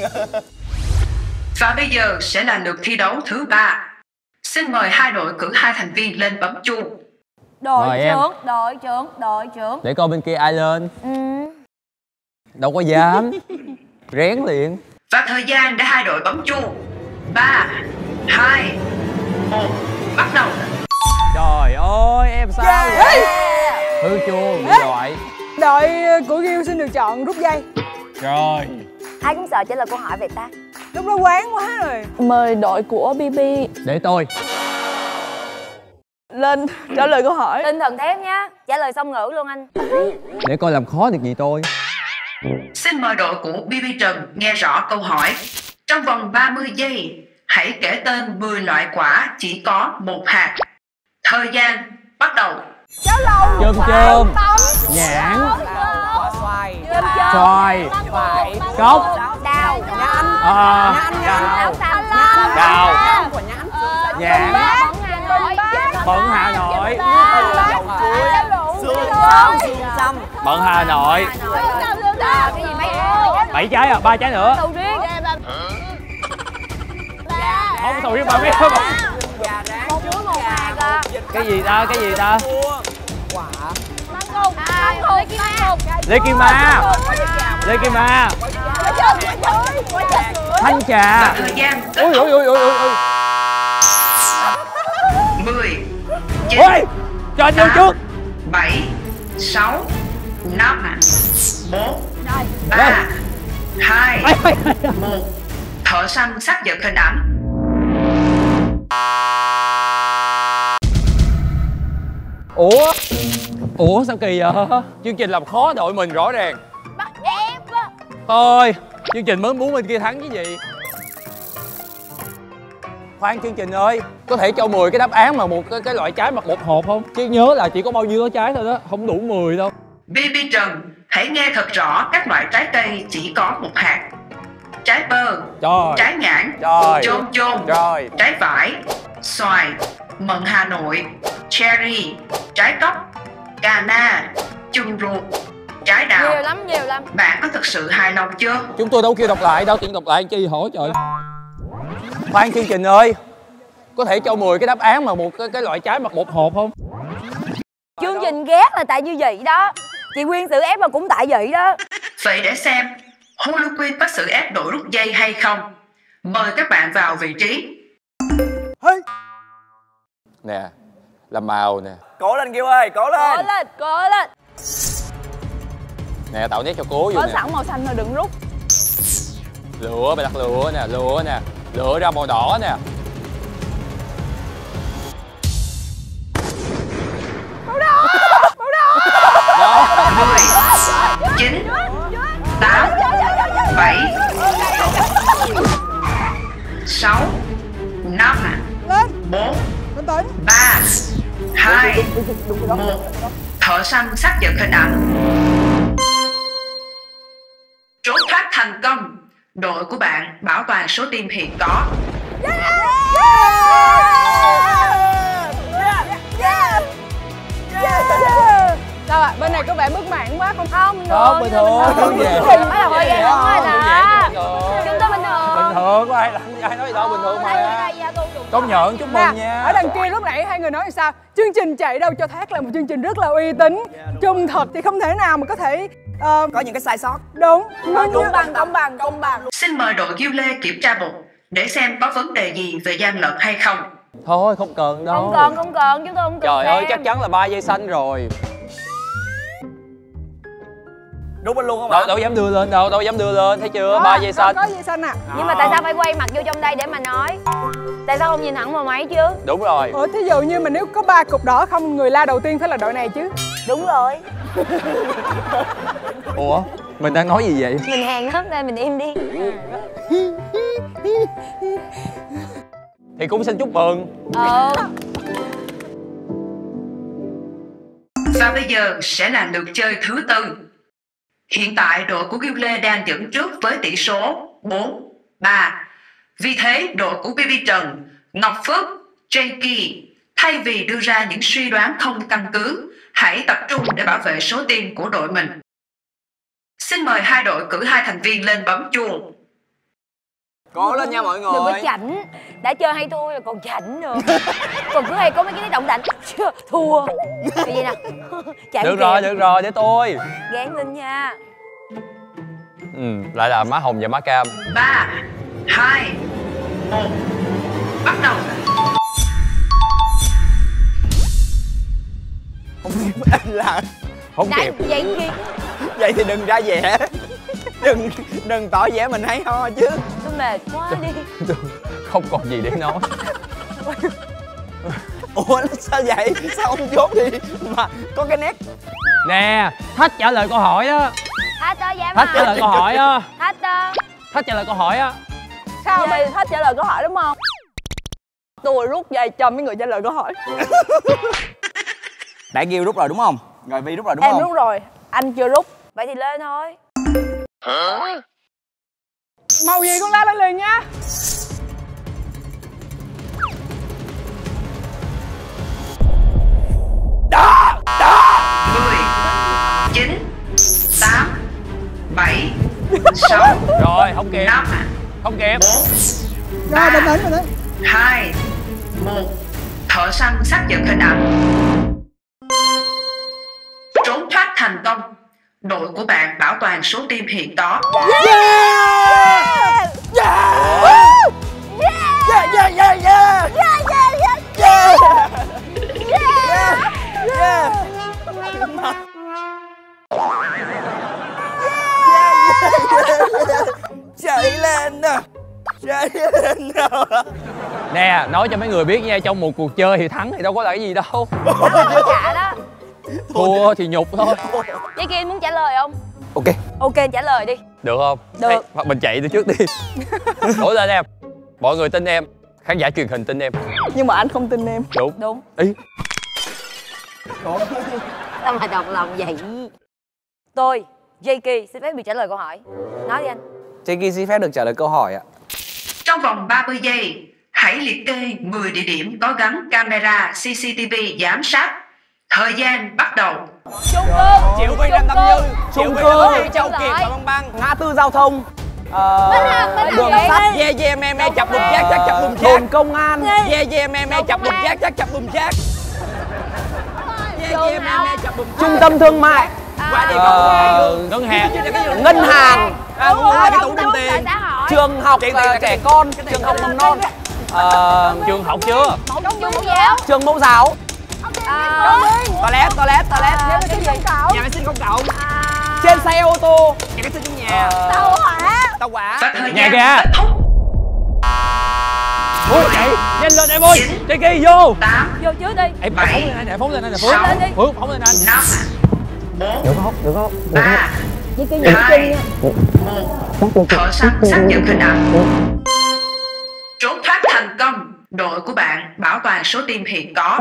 Và bây giờ sẽ là lượt thi đấu thứ ba. Xin mời hai đội cử hai thành viên lên bấm chuông. Đội Mời em. trưởng, đội trưởng, đội trưởng. Để coi bên kia ai lên. Ừ. Đâu có dám. Rén liền. Và thời gian để hai đội bấm chuông. Ba, hai, một, bắt đầu. Trời ơi, em sao vậy? Hư chuông, bị loại. Đội của Gil xin được chọn rút dây. Rồi. Ai cũng sợ trả lời câu hỏi vậy ta. Lúc đó quán quá rồi. Mời đội của bê bê Để tôi. lên trả lời câu hỏi. Tinh thần thép nhá. Trả lời song ngữ luôn anh. Để coi làm khó được gì tôi. Xin mời đội của bê bê Trần nghe rõ câu hỏi. Trong vòng ba mươi giây, hãy kể tên mười loại quả chỉ có một hạt. Thời gian bắt đầu. Cháo lòng. Chôm chôm. Nhãn. xoài, Chôm chôm. Xoài. phải, Cốc. Đào. nhãn, À. Đào. Đào. Đào. Nhãn. Bận Hà Nội. Bận Hà Nội. Cái gì mấy Bảy trái à, ba trái nữa. sầu riêng. Không sầu riêng, bà biết không? Một chuối một hạt à. Cái gì ta, cái gì ta? Măng cục. Măng cục. Lê Kim Ma. Lê Kim Ma. Thanh trà. Và thời gian kết Ui thúc. ui ui ui ui. Mười, chín, Ôi, cho anh vô trước. bảy, sáu, năm, bốn, ba, hai, một. Thợ săn xác nhận hình ảnh. Ủa? Ủa sao kỳ vậy? Chương trình làm khó đội mình rõ ràng. Bắt ép á. Thôi, chương trình mới muốn bên kia thắng cái gì? Khoan chương trình ơi, có thể cho mười cái đáp án mà một cái, cái loại trái mà một hộp không? Chứ nhớ là chỉ có bao nhiêu trái thôi đó, không đủ mười đâu. bê bê Trần, hãy nghe thật rõ các loại trái cây chỉ có một hạt. Trái bơ, Trời. trái nhãn, Trời. chôm chôm, Trời. trái vải, xoài, mận Hà Nội, cherry, trái cóc, cà na, chum ruột, trái Nhiều đào. lắm, nhiều lắm. Bạn có thực sự hài lòng chưa? Chúng tôi đâu kêu đọc lại đâu, chuyện đọc lại chi hỏi trời. Khoan chương trình ơi, có thể cho mười cái đáp án mà một cái, cái loại trái mà một hộp không? Chương trình ghét là tại như vậy đó. Chị Quyên xử ép mà cũng tại vậy đó. Vậy để xem Huluquin có sự ép đội rút dây hay không, mời các bạn vào vị trí. Nè, làm màu nè. Cố lên Kiều ơi, cố lên. Cố lên, cố lên. Nè tạo nét cho cố vô Có nè. sẵn màu xanh rồi đừng rút. Lửa mày đặt lửa nè, lửa nè, lửa ra màu đỏ nè. Màu đỏ, màu đỏ. mười, chín, tám, bảy, sáu, năm, bốn, ba, hai, một. Thợ săn xác nhận hình ảnh. Trốn thoát thành công. Đội của bạn bảo toàn số tiền hiện có. Sao ạ? Bên này có vẻ bất mãn quá không? Không, bình Không, bình thường. Bình Về. thường. Mới là hội game không ai nè. Bình thường. Chúng tôi bình thường. Bình thường, có ai làm ai nói gì đâu, bình thường mà. Công nhận, chúc mừng nha. Ở đằng kia lúc nãy hai người nói sao? Chương trình Chạy Đâu Cho Thoát là một chương trình rất là uy tín. Trung thật thì không thể nào mà có thể uh, có những cái sai sót. Đúng. Công bằng, công bằng, công bằng. Xin mời đội Ghiu Lê kiểm tra bụng để xem có vấn đề gì về gian lận hay không. Thôi không cần đâu. Không cần, không cần, chúng tôi không cần. Trời xem. ơi, chắc chắn là ba dây xanh rồi. Đúng anh luôn không ạ? Đâu, đâu dám đưa lên đâu, đâu dám đưa lên, thấy chưa? Ba dây xanh. Có dây xanh à? Nhưng mà tại sao phải quay mặt vô trong đây để mà nói? Tại sao không nhìn thẳng vào máy chứ? Đúng rồi. Ủa thí dụ như mà nếu có ba cục đỏ không, người la đầu tiên phải là đội này chứ. Đúng rồi. Ủa, mình đang nói gì vậy? Mình hèn lắm nên mình im đi. Thì cũng xin chúc mừng. Ờ. Và bây giờ sẽ là lượt chơi thứ tư. Hiện tại đội của Ghiu Lê đang dẫn trước với tỷ số bốn ba. Vì thế đội của bê bê Trần, Ngọc Phước, Jakey thay vì đưa ra những suy đoán không căn cứ, hãy tập trung để bảo vệ số tiền của đội mình. Xin mời hai đội cử hai thành viên lên bấm chuông. Cố lên nha mọi người. Đừng có chảnh. Đã chơi hay thua rồi còn chảnh nữa. Còn cứ hay có mấy cái động tạnh chưa thua. Cái gì nè. Chảnh Được kìa. rồi, được rồi, để tôi. Gán lên nha. Ừ, lại là má hồng và má cam. Ba, hai, một, bắt đầu. Không kịp anh là Không Đấy, kịp. vậy gì? vậy thì đừng ra vẻ. Đừng đừng tỏ vẻ mình hay ho chứ. Tôi mệt quá đi. Không còn gì để nói. Ủa sao vậy? Sao không chốt đi mà có cái nét. Nè, Thách trả lời câu hỏi á. Thách ơi, dám Thách trả lời câu hỏi á. Thách ơi. Thách trả lời câu hỏi á. Sao mày Thách trả lời câu hỏi đúng không? Tôi rút về cho mấy người trả lời câu hỏi. Đã kêu rút rồi đúng không? Rồi Vi rút rồi đúng Em không? rút rồi, anh chưa rút. Vậy thì lên thôi. Màu gì con la lên liền nha. Đó, đó. Mười, chín, tám, bảy, sáu, Rồi, không kịp. năm, Không kịp. bốn, Rồi bình tĩnh bình tĩnh. hai, một. Thợ săn xác nhận hình ảnh. Trốn thoát thành công. Đội của bạn bảo toàn số tim hiện có. Yeah! Yeah! Yeah, yeah, yeah, yeah! Yeah, yeah, yeah. Yeah! Yeah. Yeah! Chạy lên nè! Chạy lên nè! Nè, nói cho mấy người biết nha, trong một cuộc chơi thì thắng thì đâu có là cái gì đâu. Đó là phải trả đó. Thua thì nhục thôi. Cái kia muốn trả lời không? Ok. Ok, trả lời đi. Được không? Được. Ê, hoặc mình chạy đi trước đi. Đổi lên em. Mọi người tin em. Khán giả truyền hình tin em. Nhưng mà anh không tin em. Đúng. Đúng. Ý. Sao mà đồng lòng vậy? Tôi, Jakey, xin phép được trả lời câu hỏi. Nói đi anh. Jakey xin phép được trả lời câu hỏi ạ. Trong vòng ba mươi giây, hãy liệt kê mười địa điểm có gắn camera xê xê tê vê giám sát. Thời gian bắt đầu. Chung cư. Triệu Vi Nam Tâm Như. Triệu Vi cư. Nam Châu Đúng Kiệt rồi. và Băng Băng. Ngã tư giao thông. Ờ, Bên Hằng, bên Hằng đường vậy sắt. đi. Yeah yeah me me chập bùm chát chắc chập bùm chát. Đồn công an. Yeah yeah me me chập bùm chát chắc chập bùm chát. Yeah yeah me me chập bùm chát. Trung tâm thương mại. Qua đi Ờ, ngân hàng. Ngân hàng. À, muốn là cái tủ đựng tiền. Xã hội. Trường học uh, trẻ con. Trường học mầm non. Ờ, Trường học chưa? Mẫu giáo. Mẫu giáo. trường mẫu giáo. À, Toilet toilet toilet. à, cái gì? Nhà vệ sinh công cộng. À, trên xe ô tô. Nhà vệ sinh trong nhà. Tàu hỏa. Tàu hỏa. Và thời Nhà gian kìa. kết thúc. Ui chạy nhanh lên em ơi. Chạy kia vô. Tám, Vô trước đi. Em phóng lên anh nè, phóng lên anh nè, Phước. Sáu. Phước phóng lên anh. năm, bốn, Được không? Được không? ba, Với cái gì hai, một. Thợ săn xác nhận hình ảnh. Trốn thoát thành công. Đội của bạn bảo toàn số tim hiện có.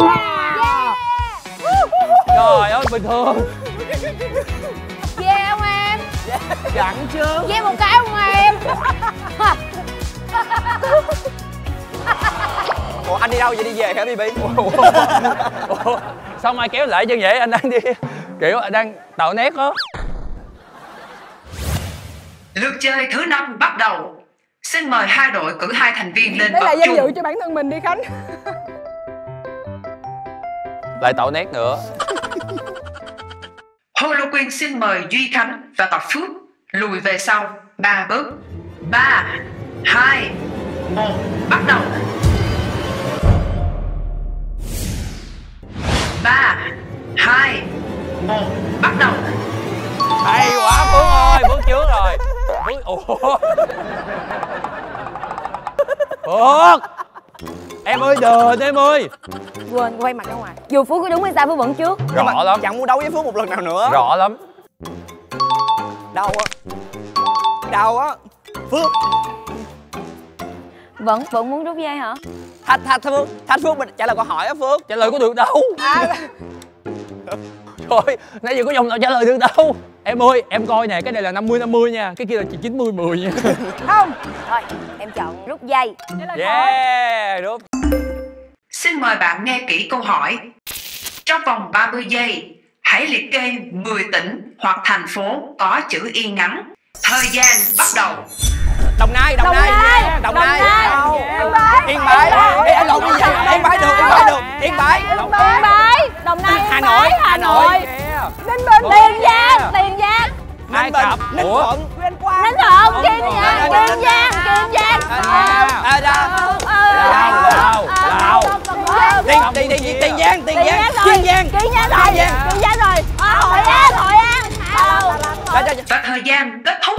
Trời ơi bình thường. Yeah không em? Dặn chứ. Yeah một cái không em? Ủa anh đi đâu vậy, đi về hả Bi Bi? Ủa, sao mai kéo lại chân vậy? Anh đang đi kiểu anh đang tạo nét á. Lượt chơi thứ năm bắt đầu. Xin mời hai đội cử hai thành viên lên Đây bậc là danh dự chung. cho bản thân mình đi Khánh. Lại tạo nét nữa. Holoqueen xin mời Duy Khánh và Ngọc Phước lùi về sau ba bước. Ba, hai, một, bắt đầu. Ba, hai, một, bắt đầu. Hay quá Phước ơi, Phước trước rồi. Phước, ủa. Phước. Em ơi đền em ơi. Quên quay mặt ra ngoài. Dù Phước có đúng hay sao Phước vẫn trước. Rõ lắm. Chẳng muốn đấu với Phước một lần nào nữa. Rõ lắm. Đâu á? Đâu á? Phước. Vẫn vẫn muốn rút dây hả? Thách thách Phước, thách Phước mình trả lời câu hỏi á Phước. Trả lời có được đâu. Thôi, nãy giờ có dòng nào trả lời được đâu. Em ơi, em coi nè, cái này là năm mươi năm mươi nha. Cái kia là chỉ chín mươi mười nha. Không. Thôi em chọn rút dây. Yeah, rút. Xin mời bạn nghe kỹ câu hỏi. Trong vòng ba mươi giây, hãy liệt kê mười tỉnh hoặc thành phố có chữ Y ngắn. Thời gian bắt đầu. Đồng Nai, Đồng, Đồng Nai, Nai, Đồng Đồng Nai. Nai. Đâu? Yên Bái. Yên Bái. Ê, anh lộn như vậy. Yên Bái được, Yên Bái được. Yên Bái. Yên Bái, Đồng Nai, Hà Yên Nội, Bái, Hà Hà Nội. Nội, Ninh Bình. Tiền Giang, Tiền Giang, Ai cặp? Ninh Ủa? Thuận, Tuyên Quang. Ninh Thuận, Kiên Giang, Kiên Giang, Kiên Giang. À ra. Lào, Lào. Tiền tiền tiền tiền Giang, Tiền Giang, Kiên Giang. Kiên Giang rồi, Kiên Giang rồi. Hội An, Hội An. Ra ra. Và thời gian kết thúc.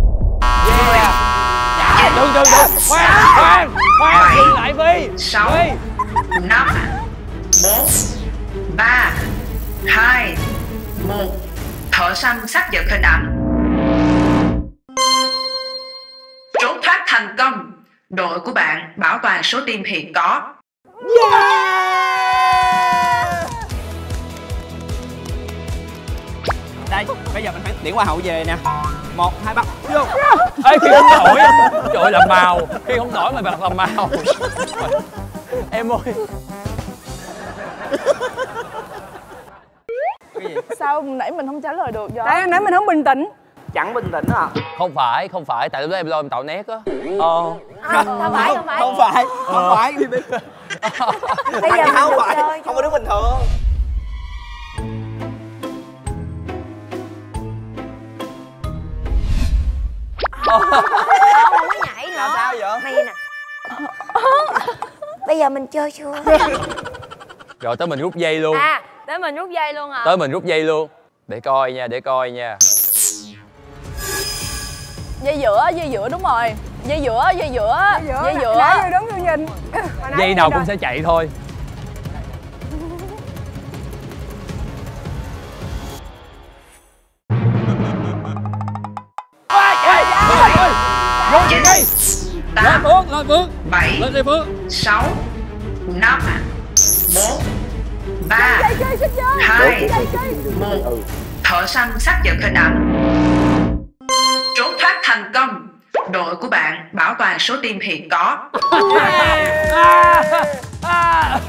Yeah. Đừng, đừng, đừng. Khoan, khoan, khoan, dừng lại Vi. Sáu, Vi. năm, bốn, ba, hai, một. Thợ săn xác nhận hình ảnh. Trốn thoát thành công. Đội của bạn bảo toàn số tim hiện có. Đây, bây giờ mình phải điểm qua hậu về nè. Một, hai, ba, vô. Ê, khi không nổi á. Trời ơi, làm màu. Khi không nổi mà bật làm màu. Em ơi. Sao nãy mình không trả lời được vậy? Tại nãy mình không bình tĩnh. Chẳng bình tĩnh à? Không phải, không phải. Tại lúc đó em lo em tạo nét á. Ờ. Không phải, không phải. Không phải, không phải. Bây giờ mình không được phải, chơi không có đứa bình thường. Không, không có nhảy nữa. Là sao vậy? Này nè. Bây giờ mình chơi chưa? Rồi tới mình rút dây luôn. À, tới mình rút dây luôn hả? Tới mình rút dây luôn. Để coi nha, để coi nha. Dây giữa, dây giữa đúng rồi. Dây giữa, dây giữa, dây giữa. Nãy giờ đúng tôi nhìn. Dây nào cũng sẽ chạy thôi. Vô Chín, đi. Lên tám, Phước, lên Phước. bảy, Lên đi Phước. sáu, năm, bốn, ba, Dây chơi xích chơi. hai, một. Thợ săn xác nhận hình ảnh. Trốn thoát thành công. Đội của bạn bảo toàn số tim hiện có. À, à.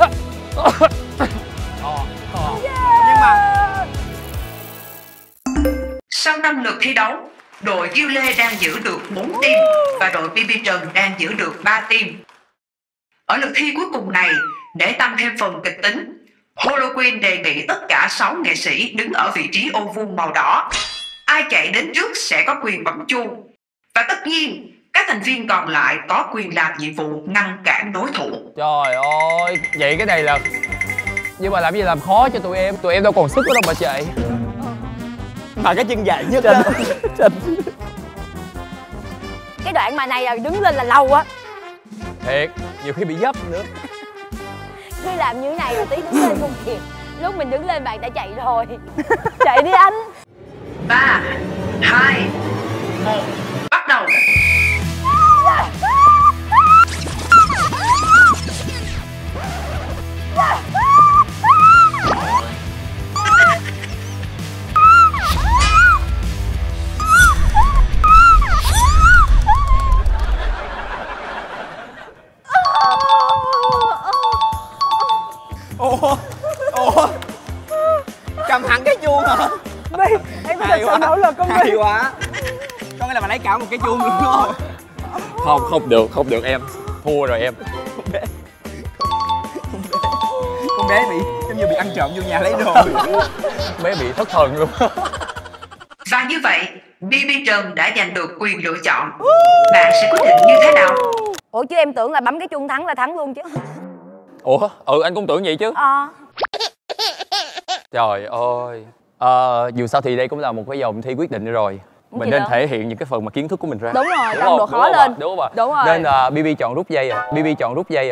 Nhưng mà Sau năm lượt thi đấu, đội Diêu Lê đang giữ được bốn tim và đội bê bê Trần đang giữ được ba tim. Ở lượt thi cuối cùng này, để tăng thêm phần kịch tính, Holoqueen đề nghị tất cả sáu nghệ sĩ đứng ở vị trí ô vuông màu đỏ. Ai chạy đến trước sẽ có quyền bấm chuông. Và tất nhiên, các thành viên còn lại có quyền làm nhiệm vụ ngăn cản đối thủ. Trời ơi, vậy cái này là... Nhưng mà làm gì làm khó cho tụi em. Tụi em đâu còn sức nữa đâu mà chạy. Mà cái chân dài nhất á. Cái đoạn mà này là đứng lên là lâu á. Thiệt, nhiều khi bị dấp nữa. Cứ làm như thế này rồi tí đứng lên không kịp. Lúc mình đứng lên bạn đã chạy rồi. Chạy đi anh. Ba, hai, một, bắt đầu. Ủa, ủa, cầm hẳn cái chuông hả? Bi, em có thật sự nỗ lực không Hay Bi? quá. Có nghĩa là bà lấy cả một cái chuông luôn rồi. Không, không được, không được em. Thua rồi em. Con bé bị giống như bị ăn trộm vô nhà lấy đồ. Bé bị thất thần luôn. Và như vậy, bê bê Trần đã giành được quyền lựa chọn. Bạn sẽ quyết định như thế nào? Ủa chứ em tưởng là bấm cái chuông thắng là thắng luôn chứ. Ủa, ừ anh cũng tưởng vậy chứ. Ờ. Trời ơi. Ờ, dù sao thì đây cũng là một cái vòng thi quyết định rồi. Đúng Mình vậy nên đó. thể hiện những cái phần mà kiến thức của mình ra. Đúng rồi, Đúng tăng không? độ Đúng khó không lên. ạ? Đúng không ạ? Đúng rồi. Nên uh, bê bê chọn rút dây à. bê bê chọn rút dây à.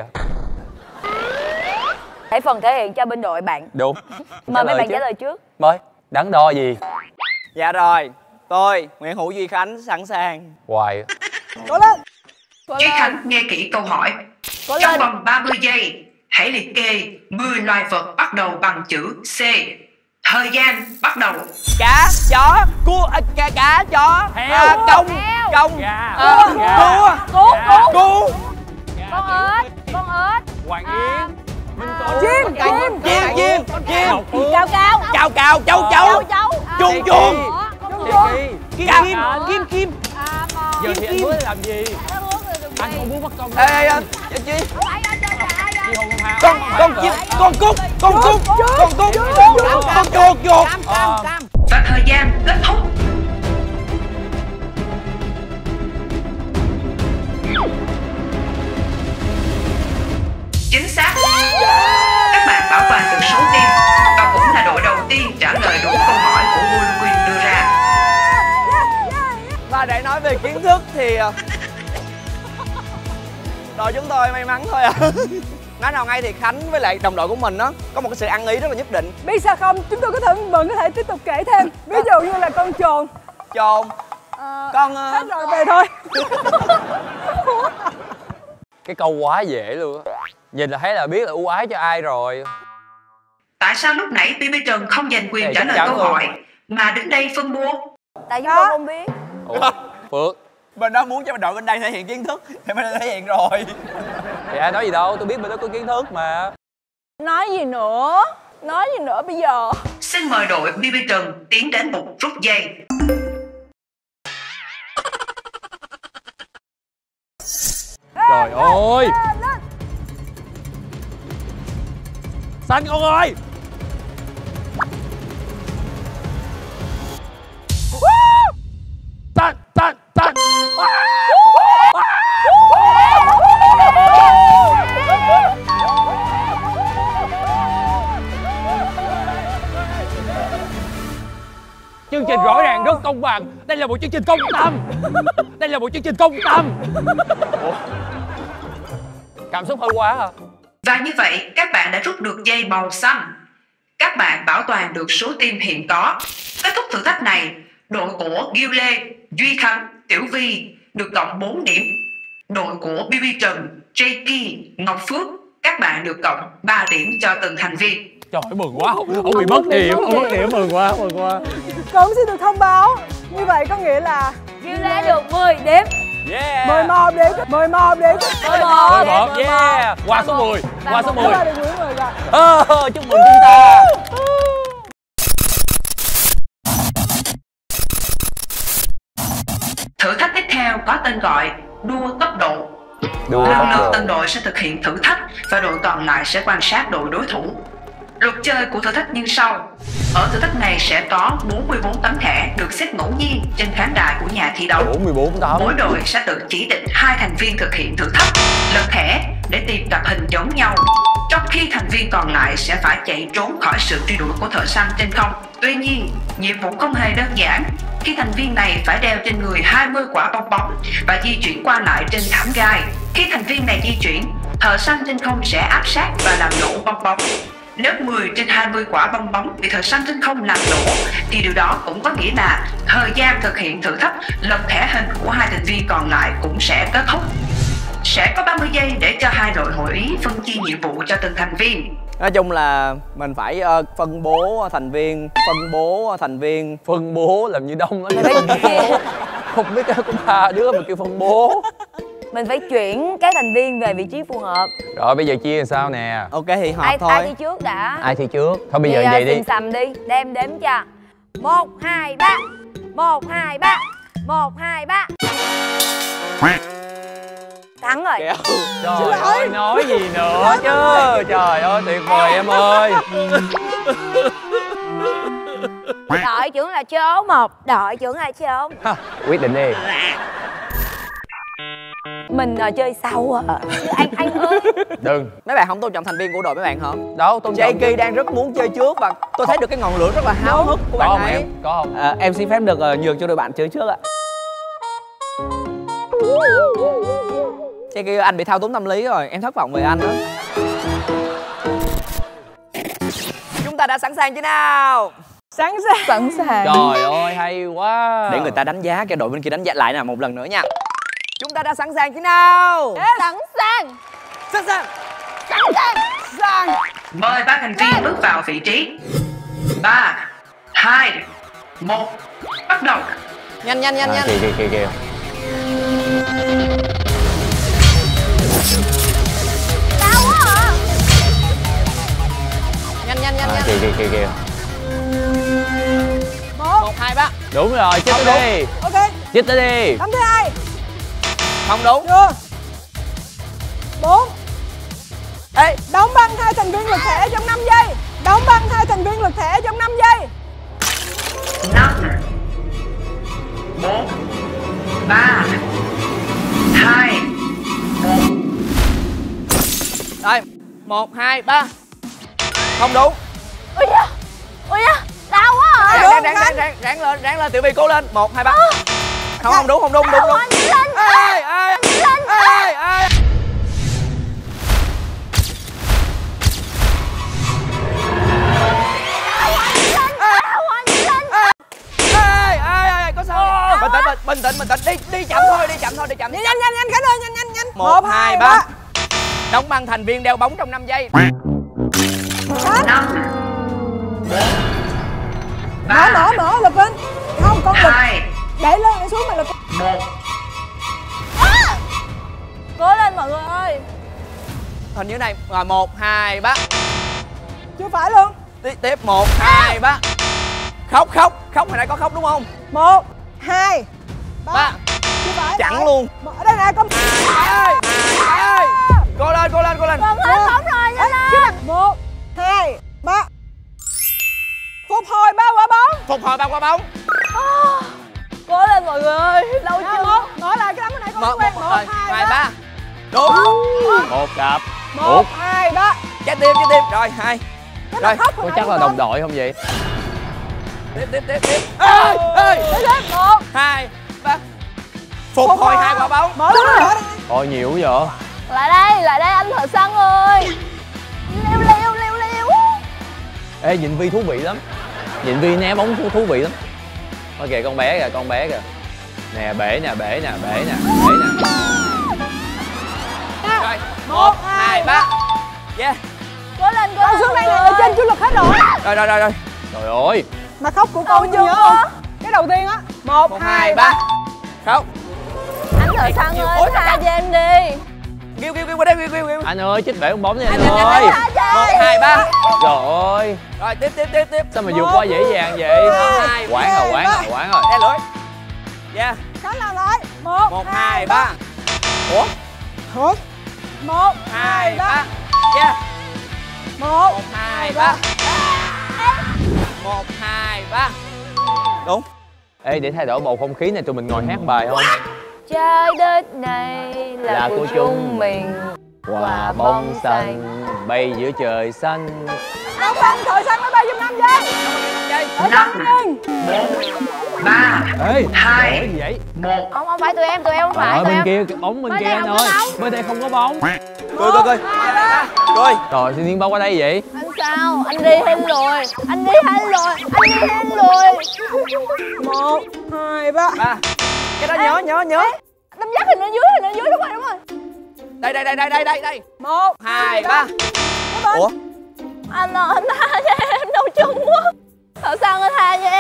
Hãy phần thể hiện cho bên đội bạn. Đúng. Mời mấy bạn trả lời trước. Mời. Đắn đo gì? Dạ rồi, tôi Nguyễn Hữu Duy Khánh sẵn sàng. Hoài. Cố lên. Duy Khánh nghe kỹ câu hỏi. Cố Trong lên. vòng ba mươi giây, hãy liệt kê mười loài vật bắt đầu bằng chữ C. Thời gian bắt đầu. Cá, chó, cua, à, cá, cá, chó, à, công, Heo. công, Gà. à, Gà. cua, Cú, cú. cua, Con ếch, con ếch. Hoàng À, Yến. Minh Tú. Chim, chim. chim, chim, chim, Ngọc Phương. Cao cao. cào cào, châu Châu chấu, chấu. chuông chuông, Kim Cao. Kim. kim kim. À, mò. Giờ thì anh mới làm gì? Nó hướng rồi đừng Anh đi. không muốn bắt con. Ê, ê, ê, chi, Không phải anh chơi là ai Chi đâu. Hồng Hào. con, con chim, con cút, con cút, con cút, con chuột, chuột. Ờ, Và thời gian kết thúc. Chính xác. Các bạn bảo toàn được số tim và cũng là đội đầu tiên trả lời đúng câu hỏi của Will Queen đưa ra. Và để nói về kiến thức thì ờ, đội chúng tôi may mắn thôi à. Nói nào ngay thì Khánh với lại đồng đội của mình đó có một cái sự ăn ý rất là nhất định. Biết sao không? Chúng tôi có thể vẫn có thể tiếp tục kể thêm. Ví dụ như là con trồn. Trồn, Ờ, con ờ, hết rồi về thôi. cái câu quá dễ luôn á. Nhìn là thấy là biết là ưu ái cho ai rồi. Tại sao lúc nãy bê bê Trần không giành quyền Thì trả chắc lời chắn câu luôn. hỏi mà đứng đây phân bua? Tại chúng tôi không biết. Ủa, Phước. bên đó muốn cho đội bên đây thể hiện kiến thức thì bên đây thể hiện rồi. Thì ai nói gì đâu, tôi biết bên đó có kiến thức mà. Nói gì nữa? Nói gì nữa bây giờ? Xin mời đội bê bê Trần tiến đến một rút dây. Trời ơi. Xanh con ơi. Xanh, xanh, xanh. Chương trình rõ ràng rất công bằng. Đây là một chương trình công tâm. Đây là một chương trình công tâm. Ủa? Cảm xúc hơi quá à. Và như vậy, các bạn đã rút được dây màu xanh. Các bạn bảo toàn được số tim hiện có. Kết thúc thử thách này, đội của Ghiu Lê, Duy Khánh, Tiểu Vi được cộng bốn điểm. Đội của bê bê Trần, Jackie, Ngọc Phước, các bạn được cộng ba điểm cho từng thành viên. Trời ơi, mừng quá, không, không bị mất điểm, không mất điểm, mừng quá, mừng quá. Cũng xin được thông báo. Như vậy có nghĩa là Ghiu Lê được mười điểm. Yeah. mười một điểm, mười một điểm. mười mười một. một, yeah. Qua số mười, qua số mười. Chúng ta được mười rồi. Ờ, chúc mừng chúng ta. Thử thách tiếp theo có tên gọi đua tốc độ. Đua Lần tốc lượt độ. từng đội sẽ thực hiện thử thách và đội còn lại sẽ quan sát đội đối thủ. Luật chơi của thử thách như sau. Ở thử thách này sẽ có bốn mươi bốn tấm thẻ được xếp ngẫu nhiên trên khán đài của nhà thi đấu. bốn mươi bốn tấm. Mỗi đội sẽ tự chỉ định hai thành viên thực hiện thử thách, lật thẻ để tìm cặp hình giống nhau. Trong khi thành viên viên còn lại sẽ phải chạy trốn khỏi sự truy đuổi của thợ săn trên không. Tuy nhiên, nhiệm vụ không hề đơn giản khi thành viên này phải đeo trên người hai mươi quả bong bóng và di chuyển qua lại trên thảm gai. Khi thành viên này di chuyển, thợ săn trên không sẽ áp sát và làm nổ bong bóng. Nếu mười trên hai mươi quả bong bóng bị thợ săn trên không làm nổ thì điều đó cũng có nghĩa là thời gian thực hiện thử thách lật thẻ hình của hai thành viên còn lại cũng sẽ kết thúc. Sẽ có ba mươi giây để cho hai đội hội ý phân chia nhiệm vụ cho từng thành viên. Nói chung là mình phải uh, phân bố thành viên, phân bố thành viên. Phân bố làm như đông lắm. Không biết có ba đứa mà kêu phân bố. Mình phải chuyển các thành viên về vị trí phù hợp. Rồi bây giờ chia làm sao nè? Ok thì hợp ai, thôi. Ai đi trước đã? Ai thi trước? Thôi bây giờ vậy vậy đi. Sầm đi, đem đếm cho. Một, hai, ba. Một, hai, ba. Một, hai, ba. Thắng rồi. Trời ơi, nói gì nữa chứ. Trời ơi, tuyệt vời em ơi. Đội trưởng là số một, đội trưởng là số. Quyết định đi. Mình uh, chơi sau à. Anh anh ơi. Đừng. Mấy bạn không tôn trọng thành viên của đội mấy bạn hả? Đâu, tôn trọng. Jackie đang rất muốn chơi trước và tôi thấy được cái ngọn lửa rất là háo hức của bạn ấy. Em, có không? À, em xin phép được uh, nhường cho đội bạn chơi trước ạ. Jackie, anh bị thao túng tâm lý rồi, em thất vọng về anh đó. Chúng ta đã sẵn sàng chưa nào? Sẵn sàng. Sẵn sàng. Trời ơi, hay quá. Để người ta đánh giá, cái đội bên kia đánh giá lại nào một lần nữa nha. Chúng ta đã sẵn sàng chưa nào? Yes. Sẵn sàng. Sẵn sàng. Sẵn sàng. Sẵn. Mời ba thành viên bước vào vị trí. Ba, hai, một, bắt đầu. Nhanh nhanh nhanh à, nhanh. Kìa kìa kìa kìa. Đau quá à. Nhanh nhanh nhanh à, nhanh. Kìa kìa kìa kìa. Một. Một, hai, ba. Đúng rồi, chích nó đi. Ok. Chích nó đi. Năm thứ hai. Không đúng. Chưa. Bốn. Ê, đóng băng hai thành viên lực thể trong năm giây. Đóng băng hai thành viên lực thể trong năm giây. Năm, bốn, ba, hai, một. Rồi, một, hai, ba. Không đúng. Ôi da. Ôi da. Đau quá à. Ráng ráng ráng ráng ráng lên, ráng lên Tiểu Vy, cố lên. Một, hai, ba. Không không đúng, không đúng, đúng đúng. Ê ê ê ê. Có sao? Bình tĩnh, bình tĩnh, bình tĩnh. Đi đi chậm thôi, đi chậm thôi, đi chậm. Nhanh nhanh nhanh Khánh ơi, nhanh nhanh nhanh. Một, hai, ba. Đóng băng thành viên đeo bóng trong năm giây. Năm, Mở mở mở lực lên. Không, con lực. hai, Để lên, để xuống mà lực. một. Cố lên mọi người ơi. Hình như này. Rồi, một, hai, ba. Chưa phải luôn. Tiếp, tiếp, một, hai, ba. Khóc, khóc, khóc hồi nãy có khóc đúng không? Một, hai, ba. Ba. Chưa phải. Chẳng luôn. Ở đây nè con. Hai, hai, cô lên, cô lên, cô lên. Con hết bóng rồi, nhanh lên. Một, hai, ba. Phục hồi ba quả bóng. Phục hồi ba quả bóng. Cố lên mọi người ơi. Lâu chưa? Một, mở lại cái đám này con Một, quen. một, Một, hai, hai, hai, ba. ba. Đúng. Một cặp. Một, hai, ba. Trái tim, trái tim. Rồi, hai. Rồi, Có chắc là đồng đội không vậy? tiếp, tiếp, tiếp, tiếp. Ê, ê. Một, Hai, ba. Phục hồi hai quả bóng. mở ra, mở ra. Thôi nhiều quá vậy. Lại đây, lại đây anh thợ săn ơi. Leo leo leo leo. Ê, nhìn Vi thú vị lắm. Nhìn Vi né bóng thú, thú vị lắm. Ôi kìa, con bé kìa, con bé kìa. Nè, bể nè, bể nè, bể nè, bể nè. Rồi, một, hai, ba. Yeah. Cố lên, cố Con lên. xuống đây nè, ở trên chú lực hết rồi. Rồi, rồi, rồi, rồi. Trời ơi. Mà khóc của con nhớ không? Cái đầu tiên á. Một, Một, hai, hai, ba. ba. Khóc. Anh thợ săn ơi, Ôi, tha cho em đi. Kêu, kêu, kêu qua đây, kêu, kêu, kêu. Anh ơi, chích bể con bóng đi anh Nhanh, nhanh, ơi. nhanh, nhanh. Một, hai, ba. Trời ơi. Rồi, tiếp, tiếp, tiếp, tiếp. Sao mà vượt qua dễ dàng vậy? Hai, Quán rồi, quán rồi, quán rồi. Thay lưỡi. Yeah. Khánh làm lại. Một, Một, hai, ba. Ủa? Thôi. Một, Hai, ba. Yeah. Một, Một, hai, ba. Một, hai, ba. Đúng. Ê, để thay đổi bầu không khí này tụi mình ngồi hát bài không? Trái đất này là, Là của của chúng chúng mình. Quả bóng xanh bay giữa trời xanh. Bóng xanh thời xanh máy bay giùm năm giây. Năm, bốn, ba, hai, vậy? một. Không, không phải tụi em, tụi em không phải. Ở bên kia, bóng bên kia anh ơi. Bên đây không có bóng. Cười cười cười. Cười. Trời, tự nhiên bao qua đây vậy? Anh sao? Anh đi hết rồi. Anh đi hết rồi. Anh đi hết rồi. Một, hai, ba. Ba. Cái đó nhớ nhớ nhớ. Đâm dắt hình ở dưới, hình ở dưới, đúng rồi, đúng rồi. Đây đây đây đây đây đây đây. Một, Hai, ba. Ủa? Anh ơi, anh tha cho em, đau chân quá. Sao sao anh tha cho em?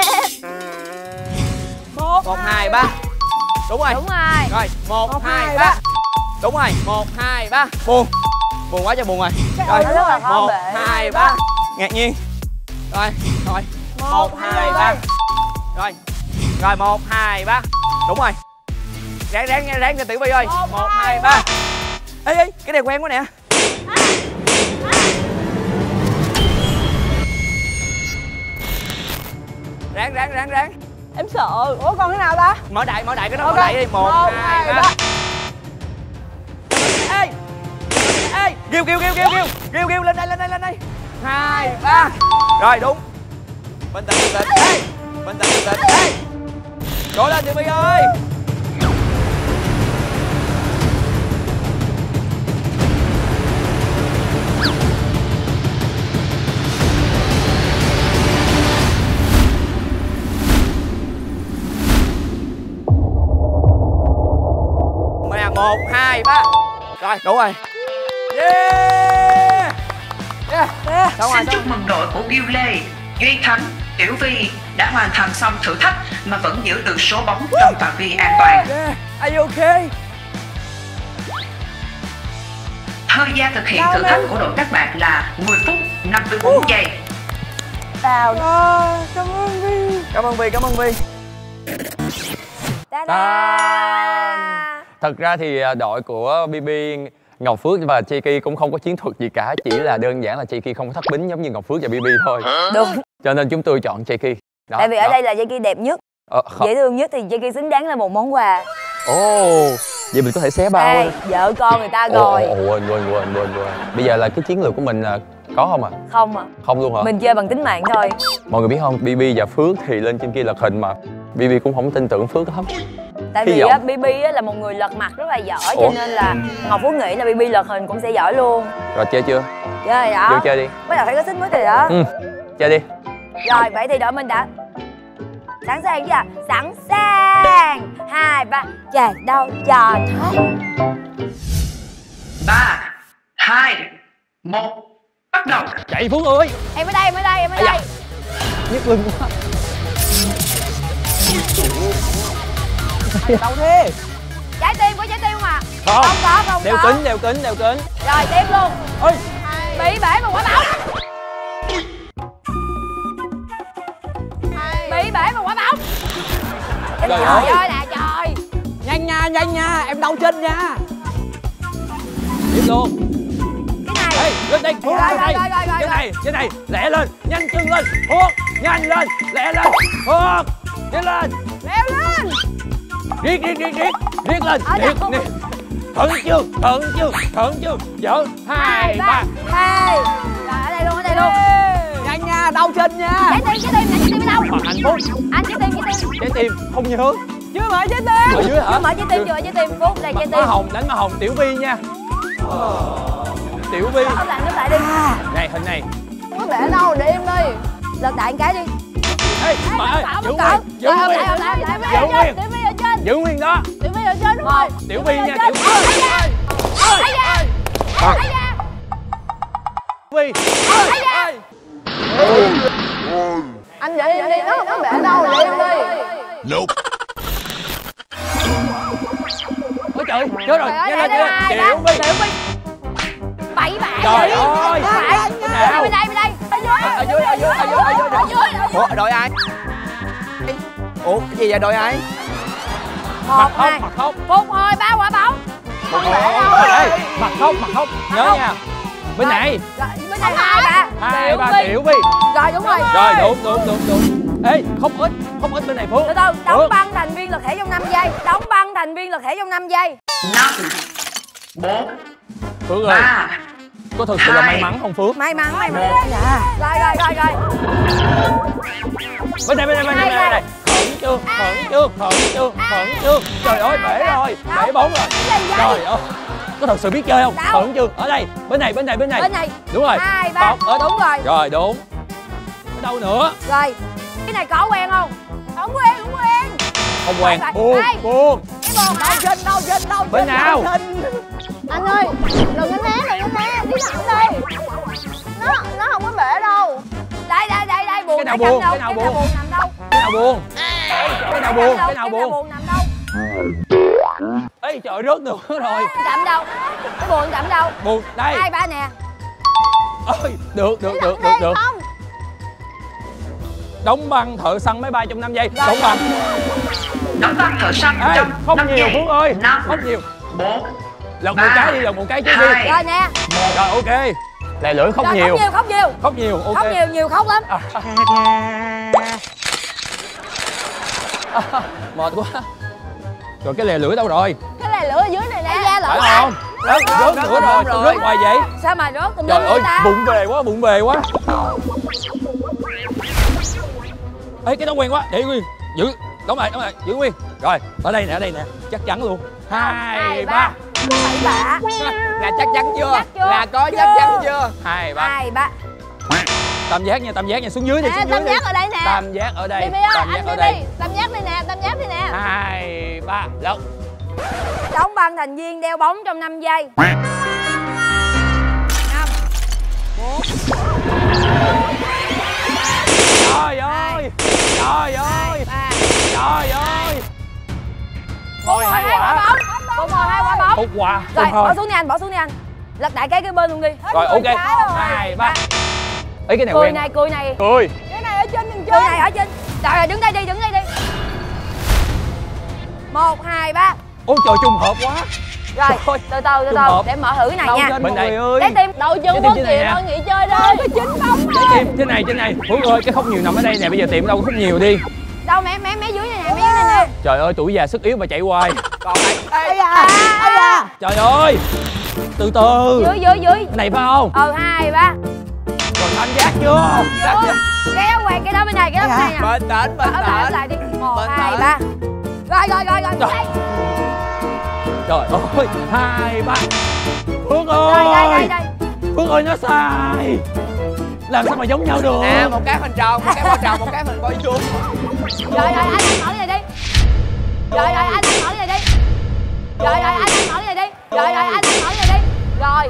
Một, Một, hai, ba. Đúng rồi. Đúng rồi. Rồi, một, Một, hai, hai, ba. ba. Đúng rồi, một, hai, ba. Buồn. Buồn quá cho buồn rồi. Rồi, Nó rất là khó một, bể. hai, ba. Ngạc nhiên. Rồi, rồi. Một, hai, ba. Rồi. Rồi, một, hai, ba. Đúng rồi. Ráng ráng ráng cho Tiểu Vi ơi. Một, hai, ba. Ê ê, cái này quen quá nè. Ráng ráng ráng ráng. em sợ. Ủa còn cái nào ta? Mở đại mở đại cái đó, Ok. mở đại đi. Một, Một, hai, hai, ba. ba. Ê ê, kêu kêu kêu kêu kêu kêu kêu lên đây lên đây lên đây. Hai, ba. Rồi đúng. Bình tĩnh bình tĩnh. Ê, bình tĩnh bình tĩnh. Ê, cố lên Tiểu Vi ơi. Nè, một, hai, ba. Rồi, đủ rồi. Yeah. Yeah. Yeah. Xong rồi, Xin chúc mừng đội của Kiêu Lê, Duy Thắng, Tiểu Vi đã hoàn thành xong thử thách mà vẫn giữ được số bóng trong phạm vi an toàn. Yeah. Are you okay? Thời gian thực hiện thử thách của đội các bạn là mười phút năm mươi tư giây. Tao À, cảm ơn Vi. Cảm ơn Vi, cảm ơn Vi. Ta-da. Thật ra thì đội của bê bê, Ngọc Phước và Chiki cũng không có chiến thuật gì cả. Chỉ là đơn giản là Chiki không có thất bính giống như Ngọc Phước và bê bê thôi. Đúng. Cho nên chúng tôi chọn Chiki. Đó, Tại vì ở đó. đây là Jackie đẹp nhất, Ờ, không. dễ thương nhất thì Jackie xứng đáng là một món quà. Ồ, vậy mình có thể xé bao. Ê, vợ con người ta Ồ, rồi. ồ, quên quên quên quên quên. Bây giờ là cái chiến lược của mình là có không ạ? À? Không à. Không luôn hả? Mình chơi bằng tính mạng thôi. Mọi người biết không, bê bê và Phước thì lên trên kia lật hình mà bê bê cũng không tin tưởng Phước lắm. Tại Hy vì vọng. á, bê bê á là một người lật mặt rất là giỏi. Ủa? Cho nên là Ngọc Phước nghĩ là bê bê lật hình cũng sẽ giỏi luôn. Rồi chơi chưa? Chơi đó. Vô chơi đi. Bây giờ phải có xích mới rồi đó. Ừ, chơi đi. Rồi vậy thì đội mình đã sẵn sàng chưa? Sẵn sàng. Hai ba chạy đâu chờ thôi. Ba, hai, một, bắt đầu. Chạy Phước ơi. Em ở đây, em ở đây, em ở đây. Nhức lưng quá. Đâu thế? Trái tim, có trái tim không ạ? Không. Không có, không Đeo có. kính, đeo kính, đeo kính. Rồi tiếp luôn. Ôi. Bị bể một quả bóng. Bị bể một quả bóng. Trời Trời ơi ơi. là trời. Nhanh nha, nhanh nha, em đau chân nha. Tiếp luôn. Cái này. Ê, lên đây, Phước, Rồi, lên rồi, đây. rồi, rồi, rồi, Cái rồi. này, cái này, lẹ lên, nhanh chân lên, Phước, nhanh lên, lẹ lên, Phước, nhanh lên, Leo lên. riết, riết, riết, riết, riết lên, Ở riết, đâu? riết. Thận chưa, thận chưa, thận chưa, vợ, hai, ba. Hai. Rồi ở đây luôn, ở đây luôn. Nhanh nha, đau chân nha. Trái tim, trái tim, trái tim ở đâu? Mà hạnh phúc, Anh trái tim, trái tim. trái tim, không nhớ. Chưa mở trái tim. Ở dưới hả? Chưa mở trái tim, chưa mở trái tim. Phút đây trái Má tim. hồng, đánh má hồng, Tiểu Vi nha. Tiểu Vi. Ốp lại, ốp lại đi. Này, hình này. Có bể đâu, để em đi. Lật đại một cái đi. Ê, bà ơi, giữ Cậu, nguyên, giữ rồi, ốp nguyên, lại, ốp lại, ốp lại. giữ nguyên, Tiểu Vi ở trên. giữ nguyên đó. Tiểu Vi ở trên đúng rồi. Tiểu Vi nha, ở Tiểu trên. Vi. Ây da. Ây da. Ây da. Vi. Ây da. Anh để em đi, nó không có bể đâu, để em đi. Ôi trời, chết rồi, Trời nhanh ơi, lên, để nhanh lên. đây, Tiểu Vi. Bảy bạn. Trời ơi. Bảy. Nào. Bên đây, bên đây. Ở dưới. Ở dưới, ở dưới, ở dưới, ở dưới. Ở dưới, ở dưới. Ủa, đội ai? Ủa, cái gì vậy, đội ai? Một, Mặt hai. không, mặt không. Phục hồi ba quả bóng. Ôi, Không bể đâu. ê, mặt không, mặt không. Nhớ không. nha. Bên này. Rồi, bên này hai bà. Hai, ba, Vi. Tiểu Vi. Rồi đúng rồi. Rồi, đúng, đúng, đúng, đúng. Ê, không ít, không ít bên này Phước. Từ từ, đóng Phước. băng thành viên lật thẻ trong năm giây. Đóng băng thành viên lật thẻ trong năm giây. Năm, bốn, Phước ơi, ba, có thực sự là may mắn không Phước? May mắn, may mắn. Rồi, rồi, rồi, rồi. Bên này, bên này, bên này, bên này. Thuận chưa, thuận chưa, thuận chưa, thuận chưa. Trời ơi, bể rồi, bể bóng rồi. Trời ơi, có thật sự biết chơi không? Thuận chưa, ở đây, bên này, bên này, bên này. Bên này. Đúng rồi. Hai, ba. Ở Đúng rồi. Rồi, đúng. Ở đâu nữa? Rồi. Cái này có quen không? Không quen, không quen. Không quen. Rồi, Buông, đây. buông. Cái bồn Đâu trên, đâu trên, đâu trên. Bên nào? Anh ơi, đừng có né, đừng có né, đi thẳng đi. Nó, nó không có bể đâu. Đây, đây, đây, đây, buồn Cái nào nằm buồn, đâu? cái nào Cái buồn? buồn nằm đâu? Cái nào buông? Cái nào buông, cái nào buông? buồn nằm đâu? Ê trời, rớt nữa rồi. Chạm đâu? Cái buồn chạm đâu? Buông, đây. Hai, ba nè. Ơi, được, được, được, được, được. Đóng băng thợ săn máy bay trong năm giây. Đóng băng. Đóng băng thợ săn Ê, trong không năm nhiều giây. Phước ơi. Năm, Không nhiều. bốn, Lần một ba, cái đi, lần một cái chứ đi. hai. Rồi nè. Rồi ok. Lè lưỡi khóc Rồi, nhiều. khóc nhiều, khóc nhiều. Khóc nhiều, ok. Khóc nhiều, nhiều khóc lắm. À. À, mệt quá. Rồi cái lè lưỡi đâu rồi? Cái này lửa ở dưới này nè. Da lỗ Phải không? Rớt, rớt nữa rồi, sao rớt hoài vậy? Sao mà rớt tùm Trời lum ơi, vậy ta? bụng bề quá, bụng bề quá. Ê, cái đó quen quá, để nguyên. Giữ, đóng lại, đóng lại, giữ nguyên. Rồi, ở đây nè, ở đây nè, chắc chắn luôn. Hai, ba. Bảy, bạ. Là chắc chắn chưa? Chắc chưa? Là có Chưa. chắc chắn chưa? Hai, ba. Hai, ba. Tam giác nha, tam giác nha, xuống dưới đi, Nè, xuống dưới tam đi. giác ở đây nè. Tam giác ở đây, Bibi ơi, tam giác anh ở Bibi, đây. tam giác đi nè, tam giác đi nè. Hai, ba, lộc. Đóng băng thành viên đeo bóng trong năm giây. Năm, bốn, Trời ơi, trời ơi, ba. trời ơi. Một hai hai quả. quả bóng. Một hai quả bóng. Một quả, Rồi, không thôi. bỏ xuống đi anh, bỏ xuống đi anh. Lật đại cái cái bên luôn đi. Rồi ok. Trái rồi. Hai, ba. Ấy cái này Cười quen. này, cười này. Cười. Cái này ở trên nhìn Cười trên. này ở trên. Rồi, rồi đứng đây đi, đứng đây đi. Một, hai, ba. Ôi trời, trùng hợp quá. Rồi, Trời ơi, từ từ, từ trùng từ, hợp. để mở thử cái này Đâu nha. trên bên này ơi. Trái tim. Đầu Trái chân tim mất trên này kìa, nè. thôi nghỉ chơi đi. Có chín bóng Trái tim trên này, trên này. Phước ơi, cái khóc nhiều nằm ở đây nè, bây giờ tiệm đâu có khóc nhiều đi. Đâu mẹ, mẹ, mẹ dưới này nè, mẹ dưới này nè. Trời ơi, tuổi già sức yếu mà chạy hoài. Còn lại. Ây da, ây da. Trời ơi. Từ từ. Dưới, dưới, dưới. Cái này phải không? Ờ, hai, ba. Còn tam giác chưa? Chắc chưa? Cái đó quẹt, cái đó bên này, cái đó bên này nè. Bình tĩnh, bình Ở lại, ở tĩnh. lại đi. Một, Bình hai, tĩnh. ba. Rồi, rồi, rồi, rồi. Trời. Đây. Trời ơi, hai, ba. Phước Đây, đây, đây, ơi. đây. Phước ơi, nó sai. Làm sao mà giống nhau được? Nè, một cái hình tròn, một cái bao tròn, một cái hình bao vuông. Rồi, rồi, anh anh mở cái này đi. Rồi, rồi, anh anh mở cái này đi. Rồi, rồi, anh anh mở cái này đi. Rồi, rồi, anh anh mở cái này đi. Rồi.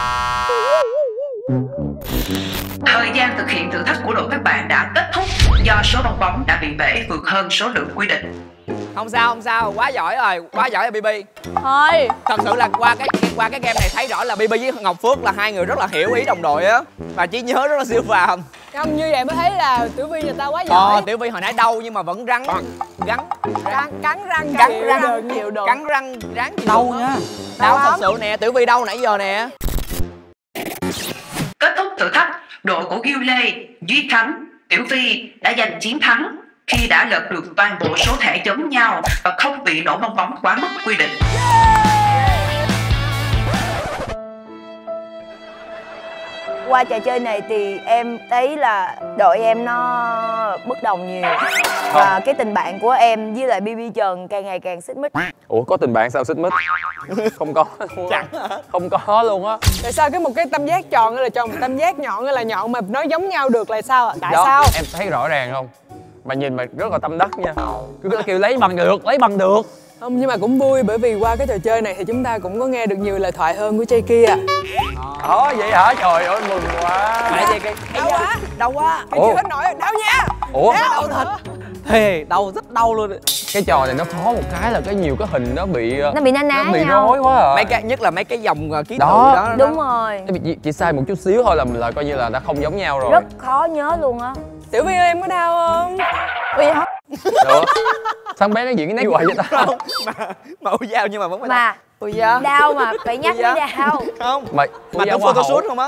Thời gian thực hiện thử thách của đội các bạn đã kết thúc do số bong bóng đã bị bể vượt hơn số lượng quy định. Không sao, không sao, quá giỏi rồi, quá giỏi rồi Bibi. Thôi. Thật sự là qua cái qua cái game này thấy rõ là Bibi với Ngọc Phước là hai người rất là hiểu ý đồng đội á, và trí nhớ rất là siêu phàm. Không, như vậy mới thấy là Tử Vi người ta quá Ờ, giỏi. Tiểu Vi hồi nãy đau nhưng mà vẫn rắn gắn Cắn, cắn răng, cắn chịu răng đựng, chịu đựng. cắn răng ráng chịu Đau đựng á. nha. Đau Đau thật lắm. sự nè, Tiểu Vi đau nãy giờ nè. Kết thúc thử thách, đội của Ghiu Lê, Duy Khánh, Tiểu Vi đã giành chiến thắng khi đã lật được toàn bộ số thẻ giống nhau và không bị nổ bong bóng quá mức quy định. Qua trò chơi này thì em thấy là đội em nó bất đồng nhiều. Và cái tình bạn của em với lại Bibi Trần càng ngày càng xích mích. Ủa có tình bạn sao xích mích? Không có. Chẳng Không có luôn á. Tại sao cái một cái tam giác tròn hay là tròn, một tam giác nhọn hay là nhọn mà nói giống nhau được là sao ạ? Tại Đó, sao? em thấy rõ ràng không? Mà nhìn mà rất là tâm đắc nha. Cứ kêu lấy bằng được, lấy bằng được. Không, nhưng mà cũng vui bởi vì qua cái trò chơi này thì chúng ta cũng có nghe được nhiều lời thoại hơn của Jay kia. Ồ vậy hả? Trời ơi mừng quá. Tại vì cái Đau quá. đau quá. Cái chưa hết nổi, đau nha. Ủa Đau thật. Thề, đau rất đau luôn. cái trò này nó khó một cái là cái nhiều cái hình nó bị Nó bị na ná nó bị nhau. rối quá à. Mấy cái nhất là mấy cái dòng uh, ký tự Đó. đó, đó. Đúng rồi. Nó bị chỉ sai một chút xíu thôi là là coi như là đã không giống nhau rồi. Rất khó nhớ luôn á. Tiểu Vi ơi, em có đau không? Vì hả? Được. Sao bé nó diễn cái nét hoài vậy ta? Không, mà mà ui dao nhưng mà vẫn phải Mà ui da. đau mà phải nhắc Ui da. mới đau. Không. Mà Mà tưởng photoshoot không á?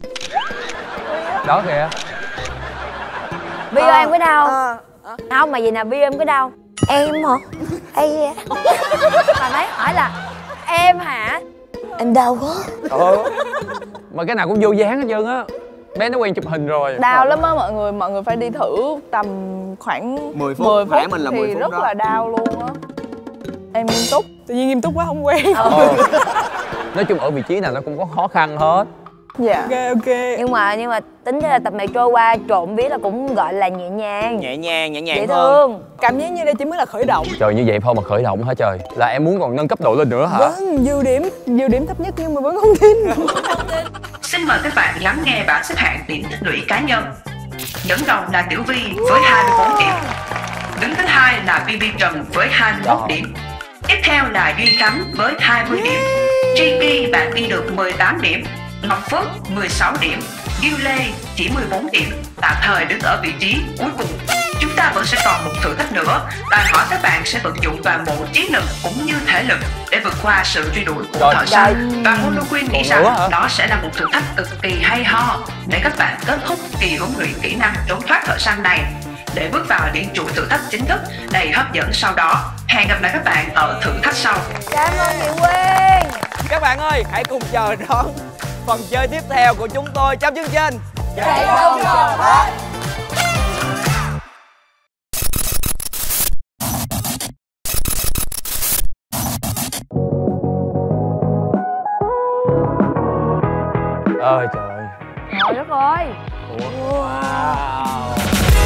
đó kìa. Bi ơi em có đau À, không? Mà vậy nè, Bi em có đau. Em hả? Ây da. Mà mấy hỏi là em hả? Anh đau quá. Ừ. Mà cái nào cũng vô dáng hết trơn á. Bé nó quen chụp hình rồi. Đau lắm á mọi người, mọi người phải đi thử tầm khoảng mười phút, mười phút nãy mình là mười thì phút rất đó. là đau luôn á. Em nghiêm túc. Tự nhiên nghiêm túc quá không quen. Ờ. Nói chung ở vị trí nào nó cũng có khó khăn hết. Dạ. Ok ok. Nhưng mà nhưng mà tính ra là tập này trôi qua trộm vía là cũng gọi là nhẹ nhàng. Nhẹ nhàng, nhẹ nhàng Dễ hơn. thương. Cảm giác như đây chỉ mới là khởi động. Trời, như vậy thôi mà khởi động hả trời? Là em muốn còn nâng cấp độ lên nữa hả? Vâng, dư điểm, dư điểm thấp nhất nhưng mà vẫn không tin. Xin mời các bạn lắng nghe bảng xếp hạng điểm tích lũy cá nhân. Dẫn đầu là Tiểu Vi với hai mươi bốn điểm. Đứng thứ hai là bê bê Trần với hai mươi mốt điểm. Tiếp theo là Duy Khánh với hai mươi điểm. gi pi bạn ghi được mười tám điểm. Ngọc Phước mười sáu điểm. Diêu Lê chỉ mười bốn điểm, tạm thời đứng ở vị trí cuối cùng. Chúng ta vẫn sẽ còn một thử thách nữa, đòi hỏi các bạn sẽ vận dụng toàn bộ trí lực cũng như thể lực để vượt qua sự truy đuổi của thợ săn. Và Holoqueen nghĩ rằng đó sẽ là một thử thách cực kỳ hay ho để các bạn kết thúc kỳ huấn luyện kỹ năng trốn thoát thợ săn này, để bước vào những chuỗi thử thách chính thức đầy hấp dẫn sau đó. Hẹn gặp lại các bạn ở thử thách sau. Cảm ơn chị Quyên. Các bạn ơi, hãy cùng chờ đón phần chơi tiếp theo của chúng tôi trong chương trình Chạy không chờ hết. Ơi trời. Trời đất ơi. Wow.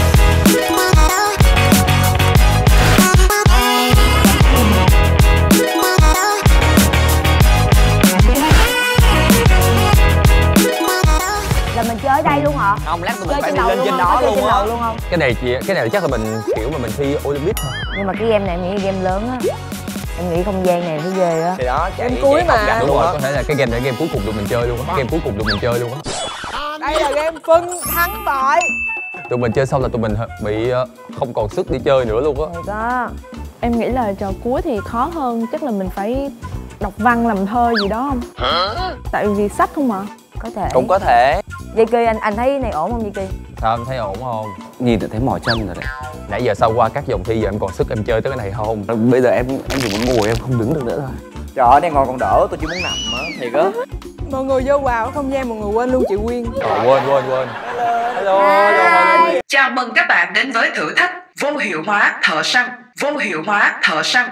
Là mình chơi ở đây luôn hả? Không, lát tụi mình Chơi phải trên đi lầu lên luôn trên không? đó Có chơi luôn trên á. lầu luôn không? Cái này chị, cái này chắc là mình kiểu mà mình thi Olympic thôi. Nhưng mà cái game này em nghĩ game lớn á. Em nghĩ không gian này thấy ghê á. Thì đó, chạy Game cuối chạy không mà. gặp Đúng luôn rồi, á. có thể là cái game này game cuối cùng tụi mình chơi luôn á. Game cuối cùng tụi mình chơi luôn á. Đây là game phân thắng bại. Tụi mình chơi xong là tụi mình bị ờ, không còn sức đi chơi nữa luôn á. Rồi đó. Em nghĩ là trò cuối thì khó hơn, chắc là mình phải đọc văn làm thơ gì đó không? Tại vì sách không ạ? Có thể. Cũng có thể. Di Kỳ, anh anh thấy này ổn không Di Kỳ? Sao em thấy ổn không? Nhìn đã thấy mỏi chân rồi đấy. Nãy giờ sau qua các vòng thi giờ em còn sức em chơi tới cái này không? Bây giờ em em chỉ muốn ngồi, em không đứng được nữa rồi. Trời ơi, đang ngồi còn đỡ, tôi chỉ muốn nằm á, thiệt á. Mọi người vô vào không gian, mọi người quên luôn chị Quyên. Ờ, quên quên quên. Hello, hello. Chào mừng các bạn đến với thử thách vô hiệu hóa thợ săn. Vô hiệu hóa thợ săn.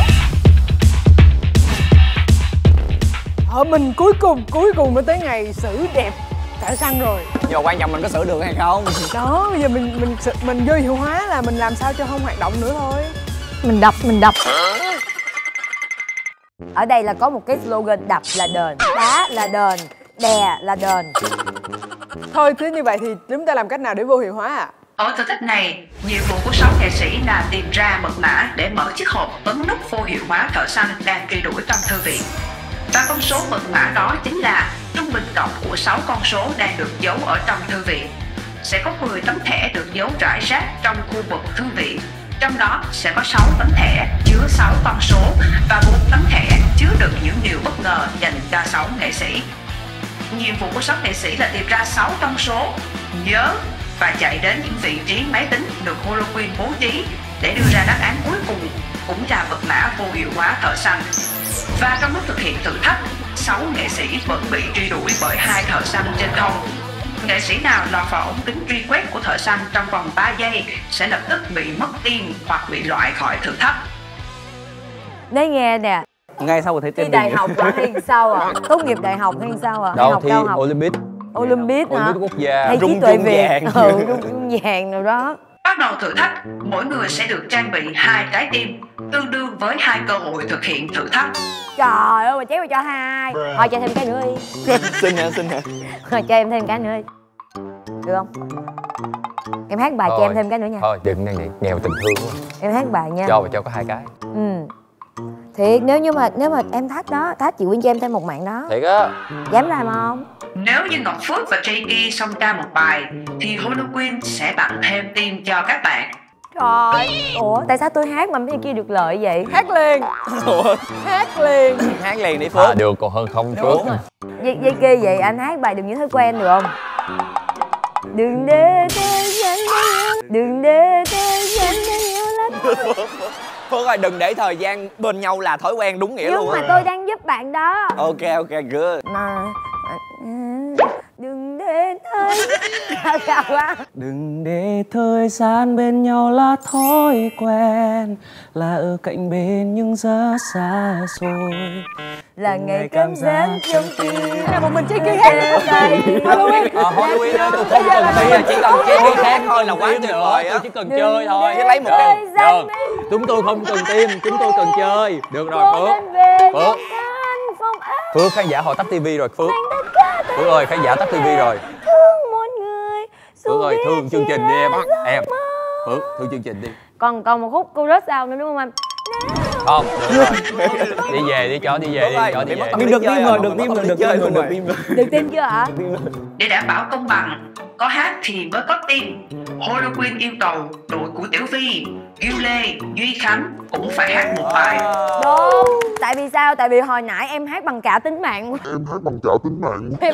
Ở mình cuối cùng, cuối cùng mới tới ngày xử đẹp thợ săn rồi. Nhưng mà quan trọng mình có xử được hay không? Đó, bây giờ mình mình mình, mình vô hiệu hóa là mình làm sao cho không hoạt động nữa thôi. Mình đập, mình đập. Ở đây là có một cái slogan đập là đền, đá là đền, đè là đền. Thôi thế như vậy thì chúng ta làm cách nào để vô hiệu hóa ạ? À? Ở thử thách này, nhiệm vụ của sáu nghệ sĩ là tìm ra mật mã để mở chiếc hộp ấn nút vô hiệu hóa thợ săn đang truy đuổi trong thư viện. Và con số mật mã đó chính là trung bình cộng của sáu con số đang được giấu ở trong thư viện. Sẽ có mười tấm thẻ được giấu rải rác trong khu vực thư viện. Trong đó sẽ có sáu tấm thẻ chứa sáu con số và bốn tấm thẻ chứa đựng những điều bất ngờ dành cho sáu nghệ sĩ. Nhiệm vụ của sáu nghệ sĩ là tìm ra sáu con số, nhớ và chạy đến những vị trí máy tính được Holoqueen bố trí để đưa ra đáp án cuối cùng, cũng là mật mã vô hiệu hóa thợ săn. Và trong lúc thực hiện thử thách, sáu nghệ sĩ vẫn bị truy đuổi bởi hai thợ săn trên không. Nghệ sĩ nào lọt vào ống kính truy quét của thợ săn trong vòng ba giây sẽ lập tức bị mất tim hoặc bị loại khỏi thử thách. Nói nghe nè, Ngay sau thấy thi tên đại mình. học là hay sao à? Tốt nghiệp đại học hay sao à? Đại Đâu học thi cao học. Olympic. Olympic hả? Olympic quốc gia. Hay trí Rung tuệ rung Việt. vàng. Ừ, rung rung vàng rồi đó. Bắt đầu thử thách, mỗi người sẽ được trang bị hai trái tim, tương đương với hai cơ hội thực hiện thử thách. Trời ơi, mà chéo cho hai. Thôi cho thêm cái nữa đi. Xin hả, xin hả? Thôi cho em thêm cái nữa đi. Được không? Em hát bài cho Thôi, em thêm cái nữa nha. Thôi đừng nghe vậy, nghèo tình thương quá. Em hát bài nha. Cho mà cho có hai cái. Ừ. Thiệt, nếu như mà nếu mà em thách đó, thách chị Quyên cho em thêm một mạng đó. Thiệt á. Dám làm không? Nếu như Ngọc Phước và Jackie xông ra một bài thì Holoqueen sẽ tặng thêm tim cho các bạn. Trời. Ủa, tại sao tôi hát mà mấy kia được lợi vậy? Hát liền. Ủa? Hát liền. Hát liền đi Phước. À, được còn hơn không Phước. Dây, dây kia vậy anh hát bài đừng như thói quen được không? Đừng để thế gian đừng để thế gian nhớ lắm. Phước ơi, đừng để thời gian bên nhau là thói quen đúng nghĩa Nhưng luôn á. mà tôi đang giúp bạn đó. Ok ok good. Mà đừng để thôi. Sao quá. Đừng để thời gian bên nhau là thói quen, là ở cạnh bên nhưng rất xa xôi, là ngày cảm giác trong tim. Hay là một mình Chi Ki hát Halloween. Ờ Halloween á, tôi không cần đi, chỉ cần chơi đi khác thôi là quá tuyệt vời á. Tôi chỉ cần chơi thôi. Chứ lấy một cái. Được. Chúng tôi không cần tim, chúng tôi cần chơi. Được rồi Phước. Phước. Phước, khán giả họ tắt tivi rồi Phước. Phước ơi, khán giả tắt tivi rồi. Thương một người. Phước ơi, thương chương trình đi em. Em. Phước, thương chương trình đi. Còn còn một khúc chorus sau nữa đúng không anh? Không, được rồi. Đi về đi cho, đi về đi cho, đi về. Được tim rồi, được tim rồi, được tim rồi, được tim rồi. Được tim chưa ạ? Để đảm bảo công bằng, có hát thì mới có tim. Halloween yêu cầu đội của Tiểu Vy, Duy Lê, Duy Khánh cũng phải hát một bài. Đúng. Tại vì sao? Tại vì hồi nãy em hát bằng cả tính mạng. Em hát bằng cả tính mạng. Em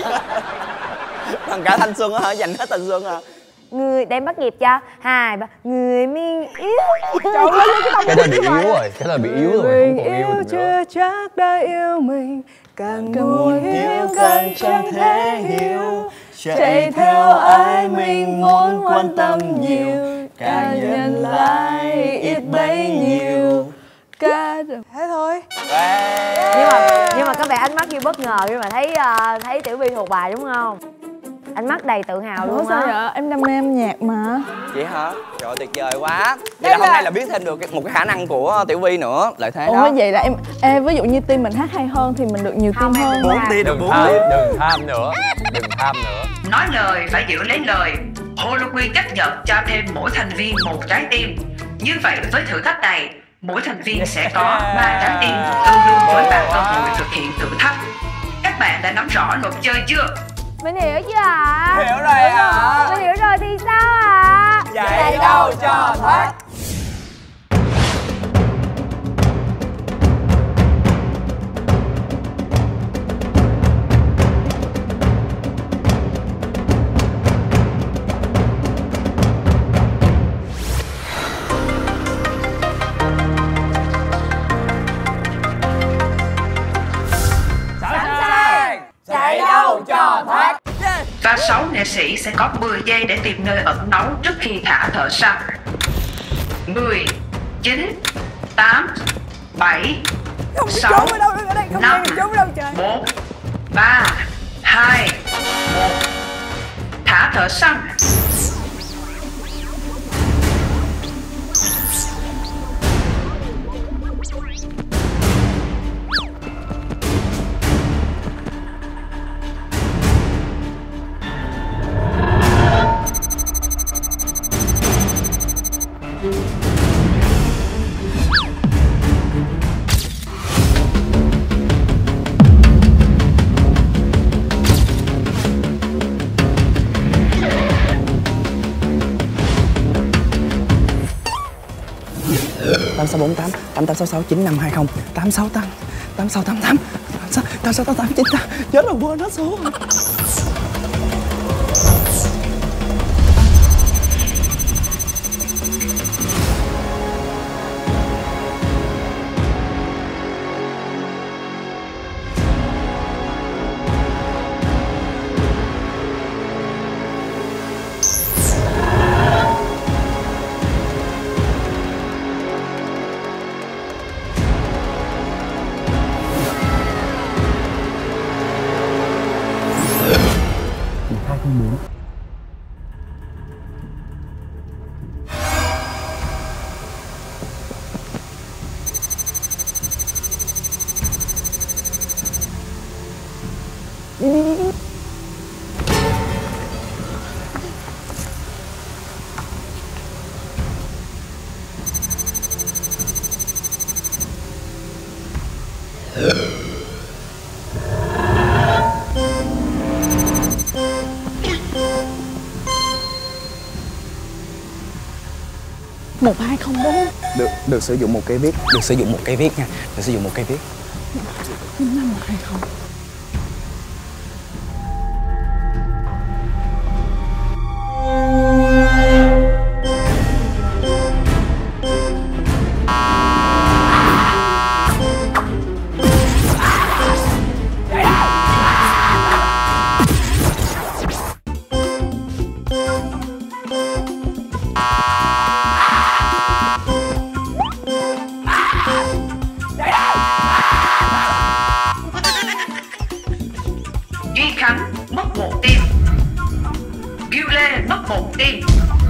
bằng cả thanh xuân á hả? Dành hết thanh xuân hả? Người đem bắt nhịp cho hai ba người mình yêu. Cái đó bị yếu rồi, cái đó bị yếu rồi, không còn yêu được nữa. Chưa chắc đã yêu mình, càng muốn yêu càng chẳng thể hiểu. Chạy theo ai mình muốn quan tâm nhiều, càng nhận lại ít bấy nhiêu. ca thế thôi. Nhưng mà nhưng mà có vẻ ánh mắt như bất ngờ khi mà thấy uh, thấy Tiểu Vy thuộc bài đúng không? Ánh mắt đầy tự hào luôn á. Sao vậy? Em đam mê âm nhạc mà. Vậy hả? Trời tuyệt vời quá. Vậy là hôm nay là biết thêm được một cái khả năng của Tiểu Vy nữa, lợi thế đó. Ủa vậy là em ê, ví dụ như team mình hát hay hơn thì mình được nhiều team hơn. Bốn team được bốn team. Đừng tham nữa, đừng tham nữa. Nói lời phải giữ lấy lời. Halloween chấp nhận cho thêm mỗi thành viên một trái tim. Như vậy với thử thách này, mỗi thành viên sẽ có ba trái tim tương đương với ba cơ hội thực hiện thử thách. Các bạn đã nắm rõ luật chơi chưa? Mình hiểu chưa ạ? Hiểu rồi ạ. Mình hiểu rồi thì sao ạ? Chạy đâu cho thoát. Chạy đâu cho thoát. Và sáu nghệ sĩ sẽ có mười giây để tìm nơi ẩn náu trước khi thả thợ săn. Mười, chín, tám, bảy, sáu, năm, bốn, ba, hai, một. Thả thợ săn. tám sáu bốn tám tám tám sáu sáu chín năm hai không tám sáu tám tám sáu tám tám tám sáu tám tám chín tám. Chết rồi, quên hết số. Một hai không bốn. Được, được sử dụng một cây viết, được sử dụng một cây viết nha, được sử dụng một cây viết. Chín năm một hai không. Duy Khánh mất một tim. Ghiu Lê mất một tim.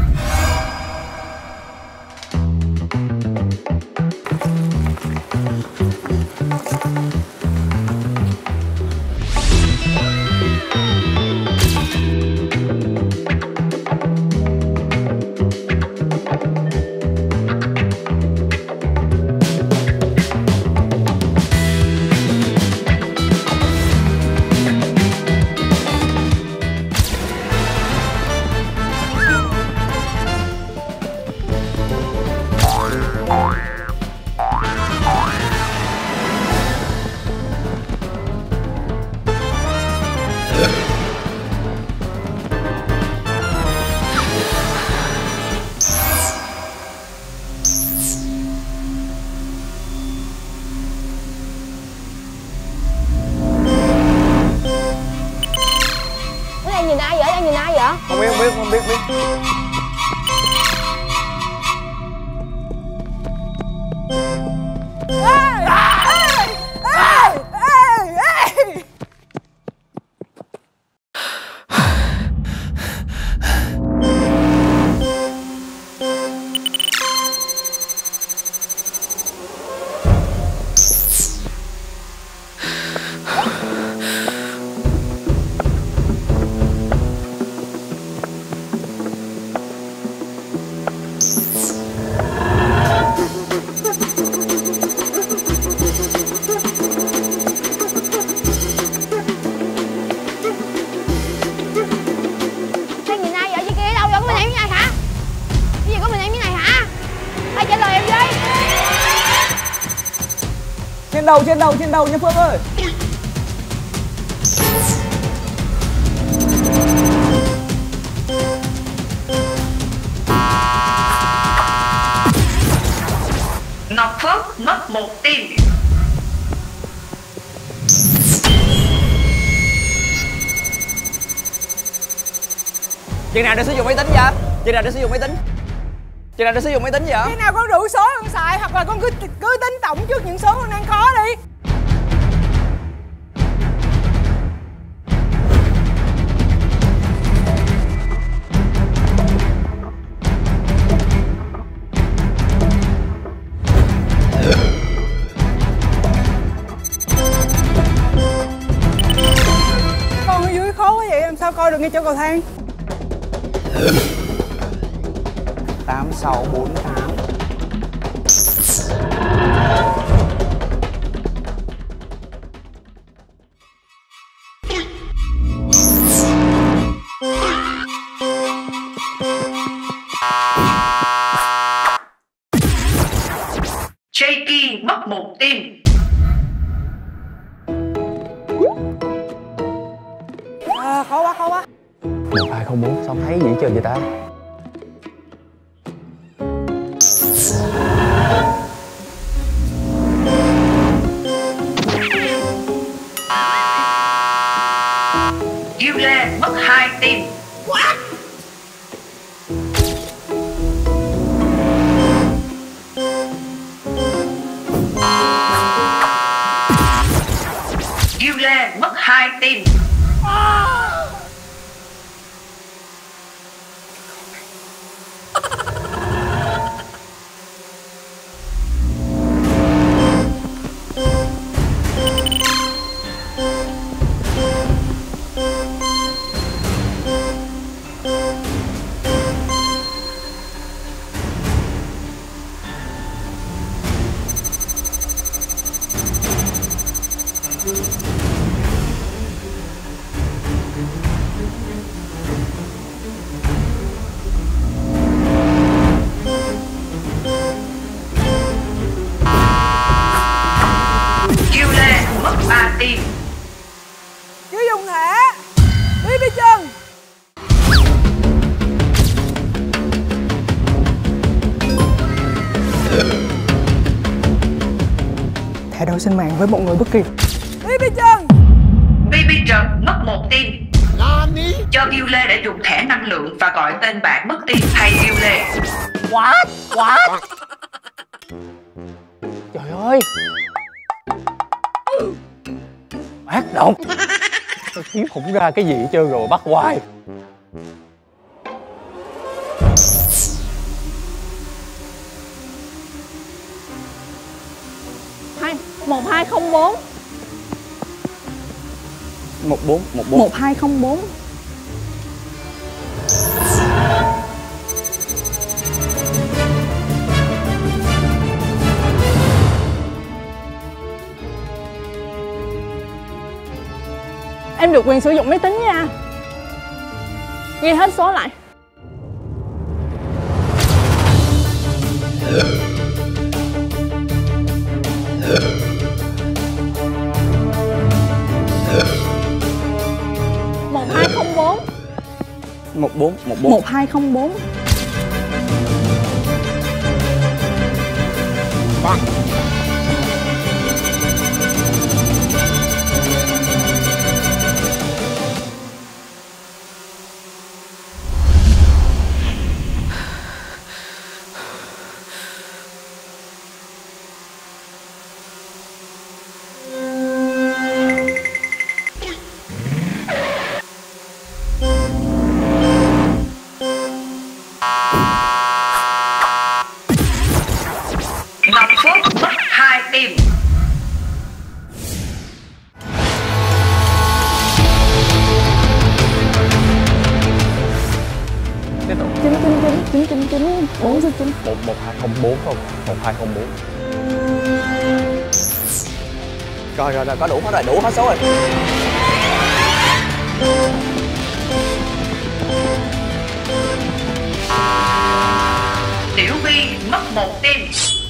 Nhìn ai vậy? Đang nhìn ai vậy? Không biết, không biết, không biết, biết. Ê! Ê! Ê! Ê! Ê! Trên đầu, trên đầu, trên đầu nha Phương ơi. Ngọc Phước mất một tim. Chừng nào để sử dụng máy tính vậy? Chừng nào để sử dụng máy tính? Chừng nào để sử dụng máy tính vậy? Khi nào con đủ số con xài, hoặc là con cứ cứ tính tổng trước những số con đang có đi. Con ở dưới khó quá vậy, làm sao coi được ngay chỗ cầu thang? Tám sáu bốn tám. Jakey mất một tim. À, khó quá, khó quá. Một hai không bốn, sao không thấy gì hết trơn vậy ta? Ghiu Lê mất hai tim. What? Ghiu Lê mất hai tim. Ghiu Lê mất ba tim. Chưa dùng thẻ. Bí bí chân. Thẻ đôi sinh mạng với một người bất kỳ. Bí bí chân. bê bê Trần mất một tim. Cho Ghiu Lê để dùng thẻ năng lượng và gọi tên bạn mất tim thay Ghiu Lê. What? What? Trời ơi. Ác độc. Tao kiếm không ra cái gì hết trơn rồi, bắt hoài. Hai một hai không bốn. Một bốn một bốn. Một hai không bốn. Em được quyền sử dụng máy tính nha. Ghi hết số lại. Một hai không bốn. Một bốn một bốn. Một hai không bốn. Bằng. Ngọc Phúc mất hai tim. Tiếp tục. Chín chín chín chín chín chín bốn số chín. Một một hai không bốn không? Một hai không bốn. Rồi rồi rồi, có đủ hết rồi, đủ hết số rồi. Tiểu Vi mất một tim.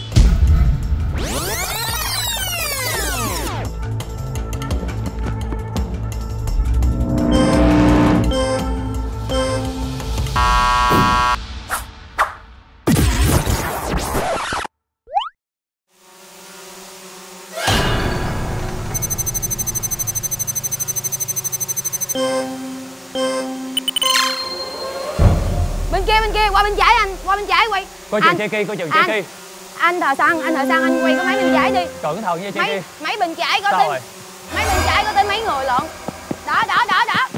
Bên kia bên kia, qua bên trái anh, qua bên trái quay. Coi chừng Cheki, coi chừng Cheki. Anh thợ săn, anh thợ săn anh quay cái máy bên trái đi. Cẩn thận nha Cheki. Máy, máy bên trái có Sao tới rồi? máy bên trái có tới mấy người lận. Đó đó đó đó.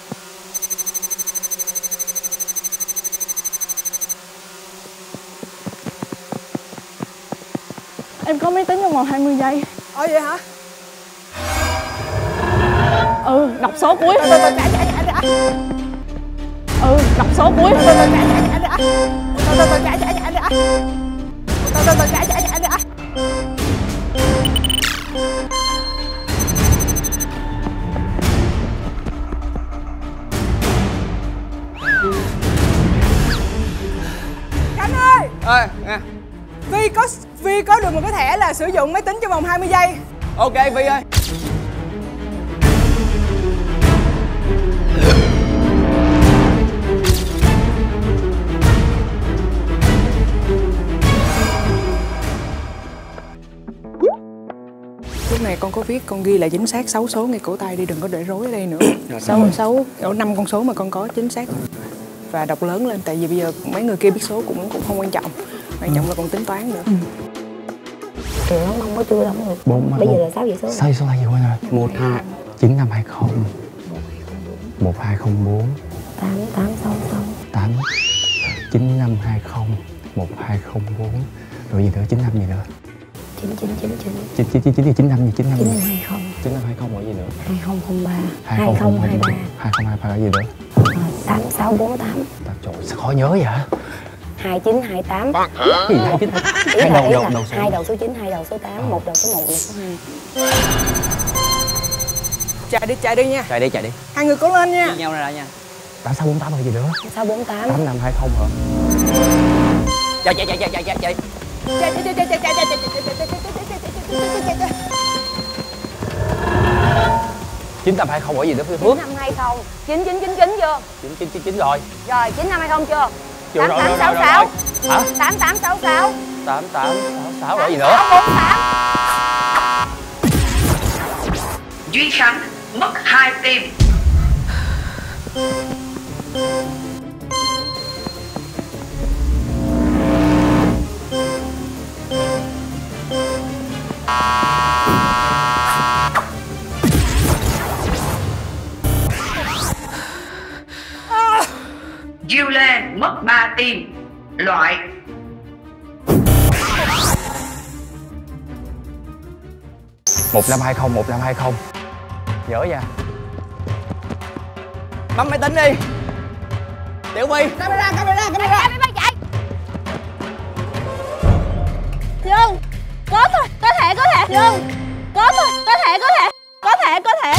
Em có máy tính trong vòng hai mươi giây. Ờ vậy hả? Ừ, đọc số cuối. Từ từ từ chạy chạy chạy đã. Ừ, đọc số cuối. Từ từ từ chạy chạy chạy đã. Từ từ từ chạy chạy chạy đã. Từ từ từ chạy chạy chạy đã. Khánh ơi, Ê, nè. Vi có Vi có được một cái thẻ là sử dụng máy tính trong vòng hai mươi giây. Ok Vi ơi. Lúc này con có viết, con ghi lại chính xác sáu số ngay cổ tay đi, đừng có để rối ở đây nữa. Sáu sáu Ở năm con số mà con có chính xác. Và đọc lớn lên, tại vì bây giờ mấy người kia biết số cũng cũng không quan trọng. Quan trọng là con tính toán nữa. Trường nó không có chưa đóng được. Bốn Bây giờ là sáu vậy số. Sai số là gì quên rồi? Một hai. Chín năm hai không. Một hai không bốn. Tám tám sáu sáu. Tám. Chín năm hai không. Một hai không bốn. Rồi gì nữa? Chín năm gì nữa? Chín chín chín chín. Chín chín chín chín chín năm gì? Chín năm Chín gì? năm hai không. Chín năm hai không rồi gì nữa? Hai không không ba. Hai không không hai ba. Hai không hai ba là gì nữa? Tám sáu bốn tám. Trời sao khó nhớ vậy? Hai chín hai tám. Gì hai chín Ý hai là, đầu ý đầu là đầu số. hai đầu số chín, hai đầu số tám, một đầu số một, một số hai. Chạy đi, chạy đi nha. Chạy đi chạy đi. Hai người cố lên nha. Chia nhau ra nha. Tám sáu bốn tám là gì nữa? Sáu bốn tám. Tám năm hai không hả? Chạy chạy chạy chạy chạy chạy chạy. Chạy chạy chạy chạy chạy chạy chạy chạy chạy chạy chạy chạy. Chín năm hai không ở gì nữa Phước? Chín năm hai không. Chín chín chín chín chưa? Chín chín chín chín rồi. Rồi chín năm hai không chưa? Chưa Tám rồi tám rồi sáu rồi. sáu. Hả? Tám tám sáu sáu. Tám tám sáu sáu ở gì nữa? Sáu bốn tám. Duy Khánh mất hai tim. Kêu lên mất ba tim. Loại. Một năm hai không, một năm hai không. Nhớ nha. Bấm máy tính đi. Tiểu My. Camera, camera, camera. Chạy, bay chạy. Dương, có thôi, có thể, có thể. Dương, có thôi, có thể, có thể. Có thể, có thể.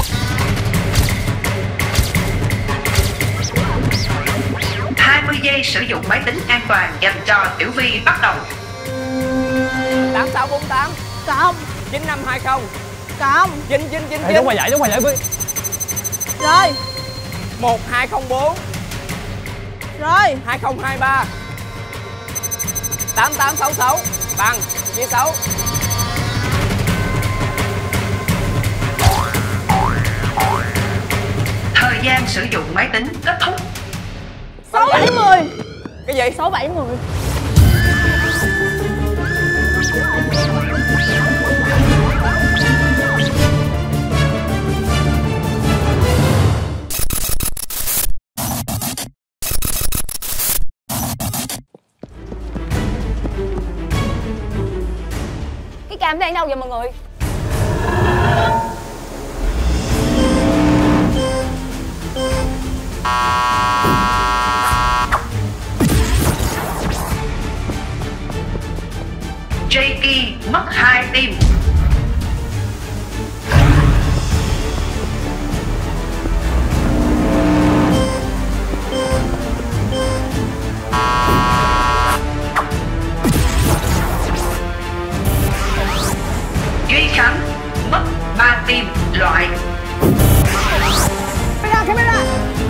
hai mươi giây sử dụng máy tính an toàn dành cho Tiểu Vi bắt đầu. Tám sáu bốn tám. Cộng. Chín năm hai không. Cộng. Chín chín chín Ê, chín. đúng rồi vậy, đúng rồi vậy Vy. Rồi. Một hai không bốn. Rồi. Hai không hai ba. Tám tám sáu sáu. Bằng. Chia sáu. Thời gian sử dụng máy tính kết thúc. Sáu bảy mười. Cái gì? Sáu bảy mười. Cái cam đang đâu vậy mọi người? Jakey mất hai tim. Duy Khánh mất ba tim. Loại. Camera, camera.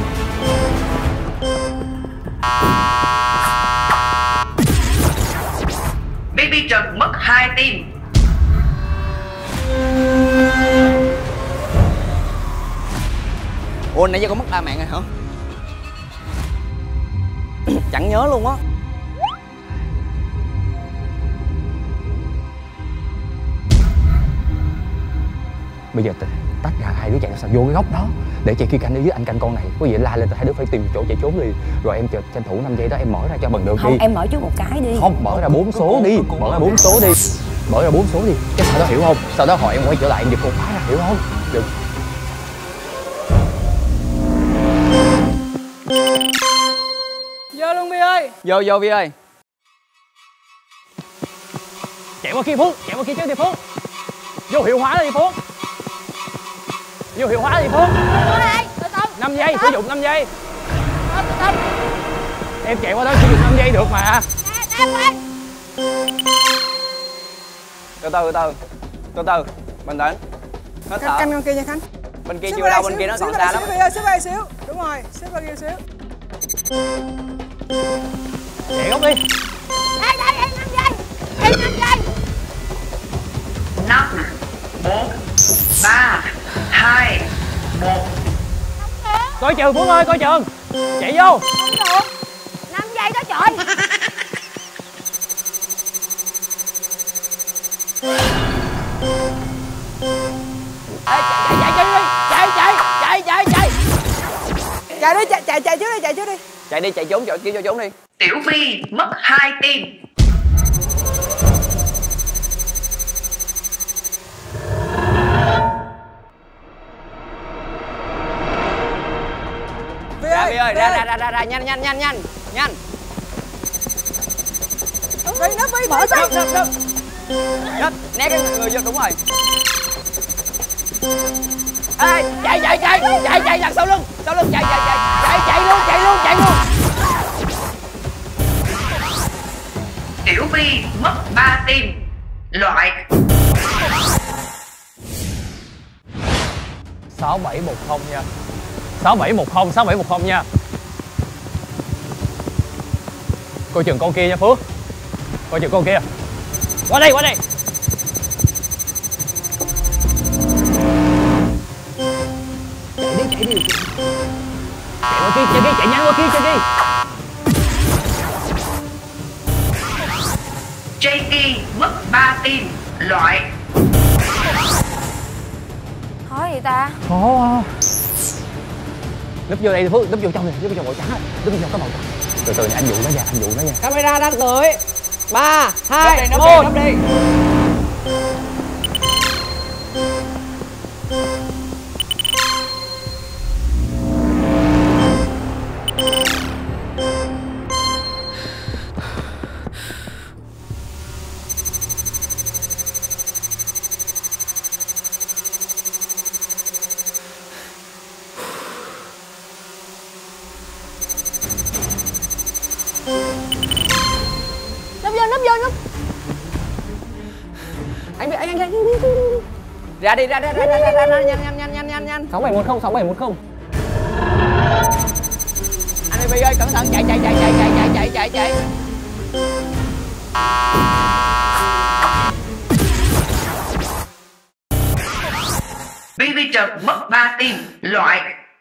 Baby Trần mất hai tim. Ủa nãy giờ có mất ba mạng rồi hả? Chẳng nhớ luôn á. Bây giờ tách ra hai đứa chạy sao vô cái góc đó để chạy kia canh ở dưới, anh canh con này. Có gì la lên hai đứa phải tìm chỗ chạy trốn đi. Rồi em chờ tranh thủ năm giây đó em mở ra cho bằng được đi. Không, em mở trước một cái đi. Không, mở ra bốn số đi, mở ra bốn số đi. Mở ra bốn số đi. Cái sau đó hiểu không? Sau đó hỏi em quay trở lại em giật con khóa ra, hiểu không? Được. Vô luôn Vi ơi. Vô vô Vi ơi. Chạy qua kia Phước, chạy qua kia trước đi Phước. Vô hiệu hóa đi Phước. Vô hiệu hóa đi Phước. năm giây, sử dụng năm giây. Em chạy qua đó sử dụng năm giây được mà. Từ từ từ từ từ bình tĩnh. Hết thở. Canh con kia nha Khánh. Bên kia chưa đâu, bên kia nó còn xa lắm. Xíu về xíu, đúng rồi, xíu vào kia xíu. Chạy góc đi. Đây đây em năm giây. Em năm giây. Năm, bốn, ba, hai, một. Coi chừng Phước ơi, coi chừng. Chạy vô. Không được. năm giây đó trời. Ê, chạy chạy chạy đi, chạy chạy chạy chạy chạy. Chạy đi, chạy chạy chạy trước đi, chạy trước đi. Chạy đi, chạy trốn chỗ kia cho trốn đi. Tiểu Vi mất hai tim. Vi Ra ơi, Vi ơi, ra ra ra ra ra nhanh nhanh nhanh nhanh nhanh. Vi nó Vi mở Rớt rớt rớt. Rớt, né cái người vô, đúng rồi. Ê, chạy chạy chạy chạy chạy đằng sau lưng, sau lưng chạy chạy chạy chạy chạy luôn chạy luôn chạy luôn. Tiểu Vi mất ba tim. Loại. Sáu bảy một không nha. Sáu bảy một không, sáu bảy một không nha. Coi chừng con kia nha Phước. Coi chừng con kia. Qua đây, qua đây. Chạy đi, chạy đi. Chạy qua kia, chạy kia, chạy nhanh qua kia, chạy kia. Jakey mất ba tim. Loại. Khó gì ta? Khó à. Núp vô đây Phước, núp vô trong này, núp vô trong màu trắng á. Núp vô trong cái màu trắng. Từ từ anh dụ nó ra, anh dụ nó ra. Camera đang tới. Ba, hai, Nấp một. đi, nấp đi. Núp vô, núp vô, núp. Anh bị anh anh anh ra đi, ra ra ra ra ra ra nhanh nhanh nhanh nhanh nhanh nhanh. sáu bảy một không, sáu bảy một không. Anh ơi, ơi cẩn thận, chạy chạy chạy chạy chạy chạy chạy chạy chạy. bê vê trượt mất ba tim loại.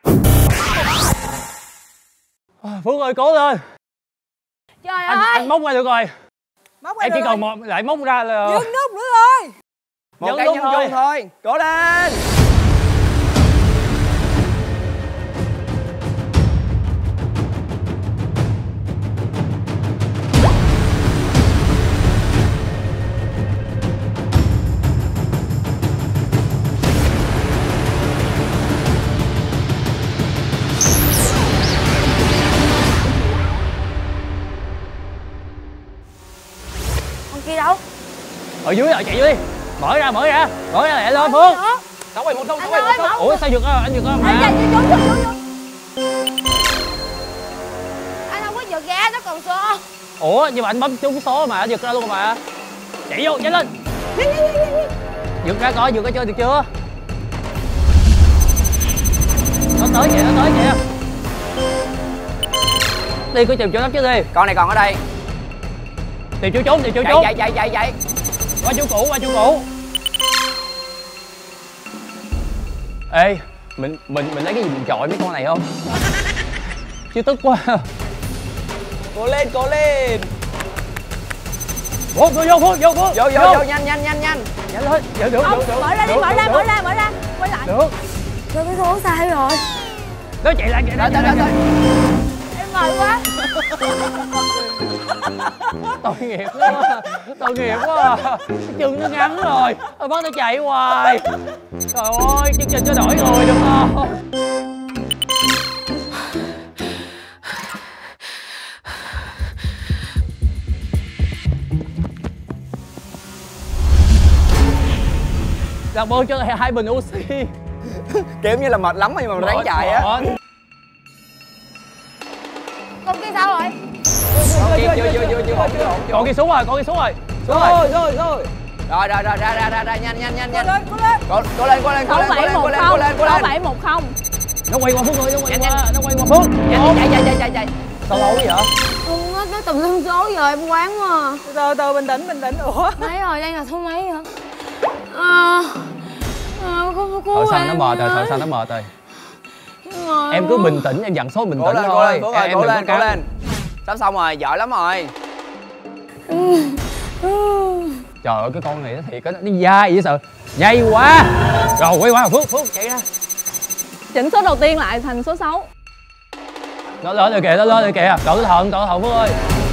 Phước ơi cố lên. Trời Anh, ơi. anh móc ra được rồi. Móc ra Em chỉ được còn rồi. một lại móc ra là. Dừng nút nữa rồi. Một Vẫn cái đúng nhân thôi. chung thôi. Cố lên. Con kia đâu? Ở dưới rồi, chạy dưới đi. Mở ra, mở ra. Mở ra lẹ lên Phương. sáu bảy một không, sáu Anh bảy một ơi, không. Ủa sao giật ra, anh giật ra Anh mà. chạy trốn trốn trốn trốn. Anh không có giật ra, nó còn số. Ủa nhưng mà anh bấm trúng số mà, giật ra luôn mà. Chạy vô, chạy lên. Giật ra coi, giật ra chơi được chưa? Nó tới kìa, nó tới kìa. Đi cứ tìm chỗ nắp trước đi. Con này còn ở đây. Tìm chỗ trốn, tìm chỗ Chạy trốn. chạy chạy chạy chạy. Qua chỗ cũ, qua chỗ cũ. Ê, mình mình mình lấy cái gì mình chọi mấy con này không? Chứ tức quá. Cố lên, cố lên. Vô, vô, vô, vô, vô, vô. Vô vô vô nhanh nhanh nhanh nhanh. Nhanh lên. Được, được, Không, được, được. mở ra đi, được, mở được, ra, được. mở ra, mở ra. Quay lại. Được. Rồi cái số sai rồi. Nó chạy lại, chạy lại, Tới chạy tới lại. tới. Em mệt quá. Tội nghiệp quá. Tội nghiệp quá. Cái chân nó ngắn rồi. Tôi bắt nó chạy hoài. Trời ơi, chương trình cho đổi rồi được không? Làm ơn cho hai bình oxy. Kiểu như là mệt lắm nhưng mà ráng chạy á. Con kia sao rồi? Vô vô vô vô vô vô. Còn kia xuống rồi, còn kia xuống rồi. Xuống rồi. Rồi rồi rồi. Rồi rồi rồi ra ra ra ra nhanh nhanh nhanh nhanh. Lên, cố lên. Cố cố lên cố lên cố sáu lên cố bảy lên một cố lên không. cố lên cố sáu lên. bảy một không. Nó quay qua Phước ơi, nó quay Nhanh, qua, nhanh. nó quay qua Phước. Nhanh chạy chạy chạy chạy chạy. Sao lâu vậy? Không nó tới tùm lum số giờ em quán quá. Từ từ từ bình tĩnh bình tĩnh. Ủa. Mấy rồi, đây là số mấy hả? À, à, không Thôi sao nó mệt rồi, thôi sao nó mệt rồi. Em cứ bình tĩnh, em dặn số bình Cố tĩnh lên cố thôi. lên cố lên Em cố đừng có lên cố căng. lên. Sắp xong rồi, giỏi lắm rồi. Trời ơi cái con này nó thiệt á, nó dai vậy sợ. Nhây quá. Rồi quay qua Phước, Phước chạy ra. Chỉnh số đầu tiên lại thành số sáu. Nó lên rồi kìa, nó lên rồi kìa. Cẩn thận, cẩn thận Phước ơi.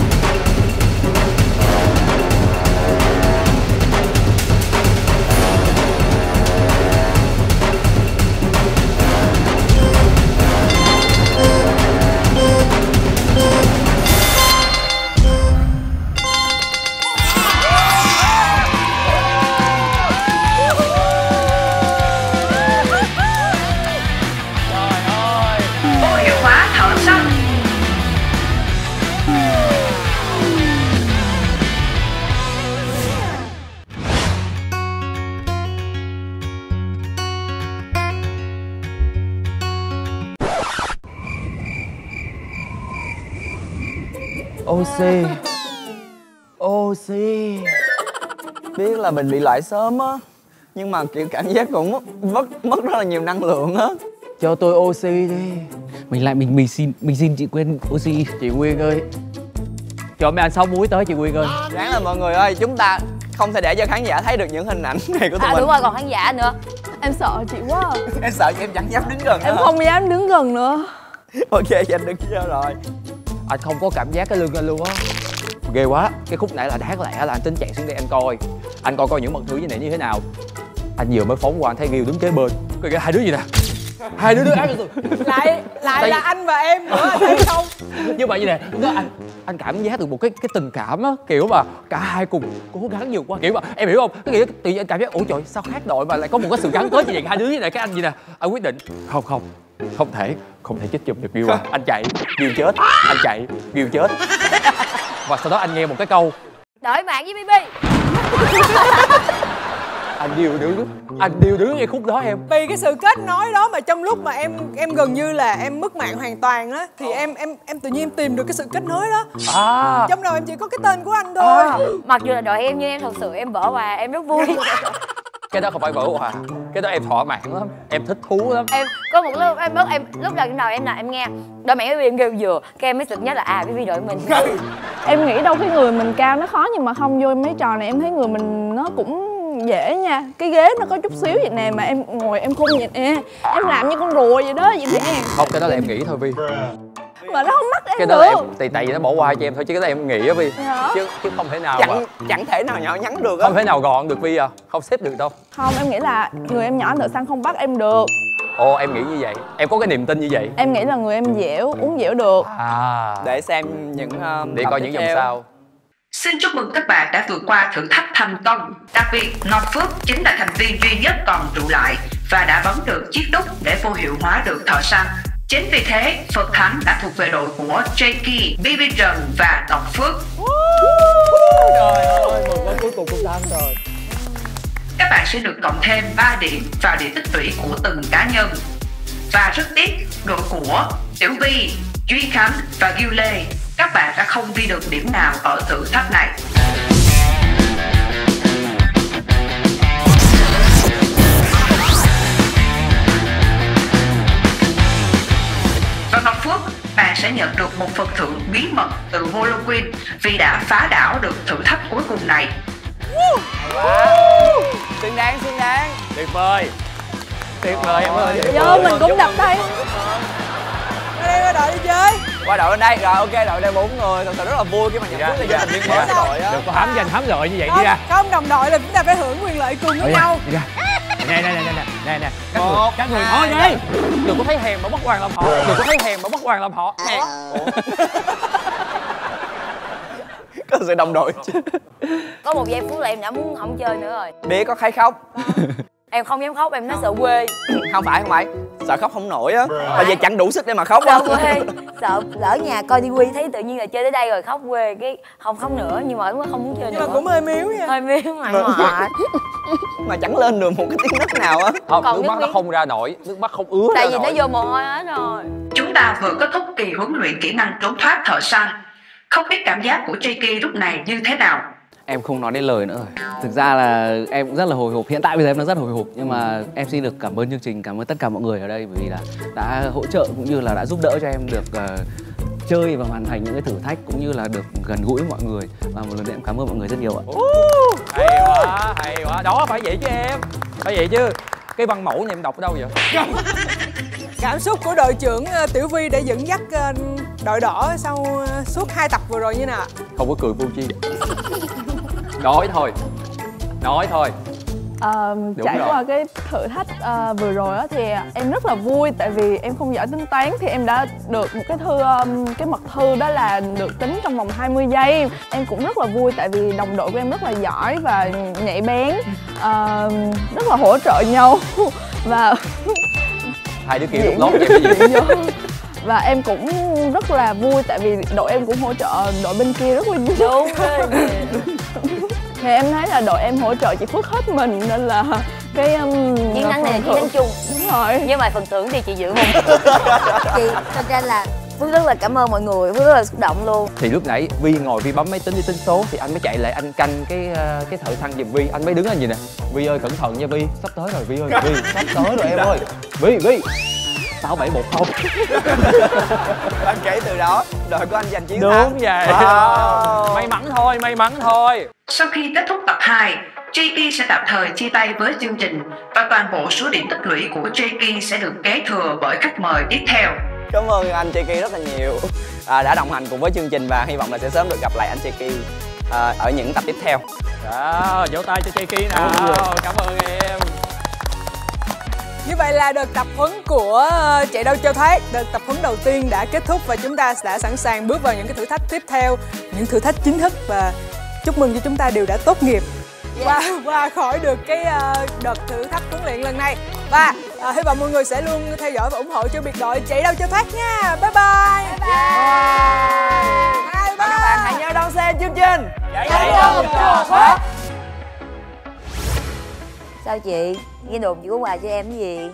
Vô hiệu hóa thợ săn. Oxy. Oxy. Biết là mình bị loại sớm á, nhưng mà kiểu cảm giác cũng mất mất, mất rất là nhiều năng lượng á. Cho tôi oxy đi. Mình lại mình mình xin mình xin chị Quyên oxy. Chị Quyên ơi, Cho mấy anh sáu muối tới chị Quyên ơi. ráng lên mọi người ơi, chúng ta không thể để cho khán giả thấy được những hình ảnh này của tụi À mình. đúng rồi, còn khán giả nữa. Em sợ chị quá à. Em sợ em chẳng dám đứng gần nữa Em hả? không dám đứng gần nữa. Ok, anh đứng chưa rồi. Anh không có cảm giác cái lưng anh luôn á. Ghê quá. Cái khúc nãy là đáng lẽ là anh tính chạy xuống đây anh coi. Anh coi coi những mọi thứ như này như thế nào. Anh vừa mới phóng qua anh thấy Ghiêu đứng kế bên. Coi kìa, hai đứa gì nè. Hai đứa đứa ác rồi. Lại lại Tại... là anh và em nữa, anh thấy không? Như vậy như nè, anh anh cảm giác được một cái cái tình cảm á, kiểu mà cả hai cùng cố gắng vượt qua, kiểu mà em hiểu không? Cái nghĩa tự nhiên anh cảm giác ủa trời sao khác đội mà lại có một cái sự gắn kết như vậy, hai đứa như này cái anh gì nè. Anh quyết định không không không thể không thể chết chung được Ghiêu à. Anh chạy Ghiêu chết, anh chạy Ghiêu chết. Và sau đó anh nghe một cái câu đổi bạn với bê bê. Anh Điêu đứng anh Điêu đứng ngay khúc đó em. Vì cái sự kết nối đó mà trong lúc mà em em gần như là em mất mạng hoàn toàn á thì em em em tự nhiên em tìm được cái sự kết nối đó. À. Trong đầu em chỉ có cái tên của anh thôi. À. Mặc dù là đội em nhưng em thật sự em vỡ hòa, em rất vui. Cái đó không phải vỡ hòa, cái đó em thỏa mãn lắm, em thích thú lắm. Em có một lúc em bớt em lúc đầu trong đầu em là em nghe đội mẹ em kêu vừa, cái em mới sực nhớ là à cái video mình. Em nghĩ đâu cái người mình cao nó khó nhưng mà không, vô mấy trò này em thấy người mình nó cũng dễ nha. Cái ghế nó có chút xíu vậy nè mà em ngồi em khung vậy nè, em làm như con rùa vậy đó vậy nè. Không, cái đó là em nghĩ thôi Vi. Mà nó không bắt em cái đó được. Là em tại tại vì nó bỏ qua cho em thôi chứ cái đó em nghĩ á Vi. Dạ. chứ chứ không thể nào chẳng mà chẳng thể nào nhỏ nhắn được á. Không thể nào gọn được Vi à, không xếp được đâu. Không, em nghĩ là người em nhỏ thợ săn không bắt em được. Ồ, em nghĩ như vậy, em có cái niềm tin như vậy. Em nghĩ là người em dẻo, uống dẻo được. À. Để xem những uh, để coi những dòng sau. Xin chúc mừng các bạn đã vượt qua thử thách thành công. Đặc biệt, Ngọc Phước chính là thành viên duy nhất còn trụ lại và đã bấm được chiếc đúc để vô hiệu hóa được thợ săn. Chính vì thế, Phật Thắng đã thuộc về đội của Jakey, bê bê Trần và Ngọc Phước. Trời ơi, mừng quá cuối cùng cũng thắng rồi. Các bạn sẽ được cộng thêm ba điểm vào điểm tích lũy của từng cá nhân. Và rất tiếc, đội của Tiểu Vi, Duy Khánh và Ghiêu Lê, các bạn đã không ghi được điểm nào ở thử thách này. Và Ngọc Phước, bạn sẽ nhận được một phần thưởng bí mật từ Halloween vì đã phá đảo được thử thách cuối cùng này. Wow. Xứng đáng, xứng đáng. Tuyệt vời. Tuyệt vời em ơi. Vô mình cũng đập tay. Qua đây, qua đội đi chơi. Qua đội lên đây, rồi ok, đội đây bốn người, thật sự rất là vui khi mà nhận Phước là thành viên mới của đội á. Đừng có hám danh hám lợi như vậy không, đi ra. Không, đồng đội là chúng ta phải hưởng quyền lợi cùng với nhau. Đi ra. Nè nè nè nè nè nè. Các người, các người thôi đi. Đừng có thấy hèn mà bắt hoàng làm họ. Đừng có thấy hèn mà bắt hoàng làm họ. Hèn. Có sự đồng đội chứ. Có một giây phút là em đã muốn không chơi nữa rồi. Biết có khai khóc. Em không dám khóc, em nói sợ quê. Không phải, không phải. Sợ khóc không nổi á. Tại vì chẳng đủ sức để mà khóc á. Sợ quê. Sợ lỡ nhà coi ti vi thấy tự nhiên là chơi tới đây rồi khóc quê cái không khóc nữa, nhưng mà cũng không muốn chơi nhưng nữa. Nhưng mà cũng hơi miếu nha. Hơi miếu mày mệt. Mà chẳng lên được một cái tiếng nấc nào á. Không, nước mắt nó không ra nổi, nước mắt không ứa. Tại vì nó vô mồ hôi hết rồi. Chúng ta vừa kết thúc kỳ huấn luyện kỹ năng trốn thoát thợ săn. Không biết cảm giác của Jakey lúc này như thế nào? Em không nói đến lời nữa rồi. Thực ra là em cũng rất là hồi hộp. Hiện tại bây giờ em đang rất hồi hộp. Nhưng mà em xin được cảm ơn chương trình, cảm ơn tất cả mọi người ở đây bởi vì là đã hỗ trợ cũng như là đã giúp đỡ cho em được uh, chơi và hoàn thành những cái thử thách cũng như là được gần gũi với mọi người. Và một lần nữa em cảm ơn mọi người rất nhiều ạ. Uh, hay quá, hay quá. Đó phải vậy chứ em. Phải vậy chứ. Cái văn mẫu này em đọc ở đâu vậy? Cảm xúc của đội trưởng uh, Tiểu Vi để dẫn dắt uh, đội đỏ sau uh, suốt hai tập vừa rồi như nào? Không có cười vô chi. Nói thôi. Nói thôi. À, trải rồi. qua cái thử thách uh, vừa rồi á thì em rất là vui tại vì em không giỏi tính toán thì em đã được một cái thư um, cái mật thư đó là được tính trong vòng hai mươi giây. Em cũng rất là vui tại vì đồng đội của em rất là giỏi và nhạy bén, uh, rất là hỗ trợ nhau và hai đứa kia lúc lót vậy cái gì. Và em cũng rất là vui tại vì đội em cũng hỗ trợ đội bên kia rất là đúng. Thì em thấy là đội em hỗ trợ chị Phước hết mình nên là cái um, chiến thắng này là chiến thắng chung. Đúng rồi. Nhưng mà phần thưởng thì chị giữ không. Chị thật ra là Phước rất là cảm ơn mọi người, Phước rất là xúc động luôn. Thì lúc nãy Vi ngồi Vi bấm máy tính đi tính số thì anh mới chạy lại anh canh cái cái thợ săn giùm Vi. Anh mới đứng anh gì nè. Vi ơi cẩn thận nha Vi, sắp tới rồi Vi ơi, Vi sắp tới rồi em ơi. Vi Vi sáu bảy một không. Anh kể từ đó đội của anh giành chiến đúng thắng. Đúng vậy. Wow. May mắn thôi, may mắn thôi. Sau khi kết thúc tập hai, Jakey sẽ tạm thời chia tay với chương trình và toàn bộ số điểm tích lũy của Jakey sẽ được kế thừa bởi khách mời tiếp theo. Cảm ơn anh Jakey rất là nhiều. à, đã đồng hành cùng với chương trình và hy vọng là sẽ sớm được gặp lại anh Cheki à, ở những tập tiếp theo. Đó, vỗ tay cho Cheki nào. Cảm ơn em. Như vậy là đợt tập huấn của Chạy Đâu Cho Thoát, đợt tập huấn đầu tiên đã kết thúc và chúng ta đã sẵn sàng bước vào những cái thử thách tiếp theo, những thử thách chính thức, và chúc mừng cho chúng ta đều đã tốt nghiệp qua qua khỏi được cái đợt thử thách huấn luyện lần này. Và à, hy vọng mọi người sẽ luôn theo dõi và ủng hộ cho biệt đội Chạy Đâu Cho Thoát nha. Bye bye. Bye bye. Bye bye. Và các bạn hãy nhớ đón xem chương trình Chạy Đâu Cho Thoát. Sao chị? Nghe đồn chị có quà cho em cái gì?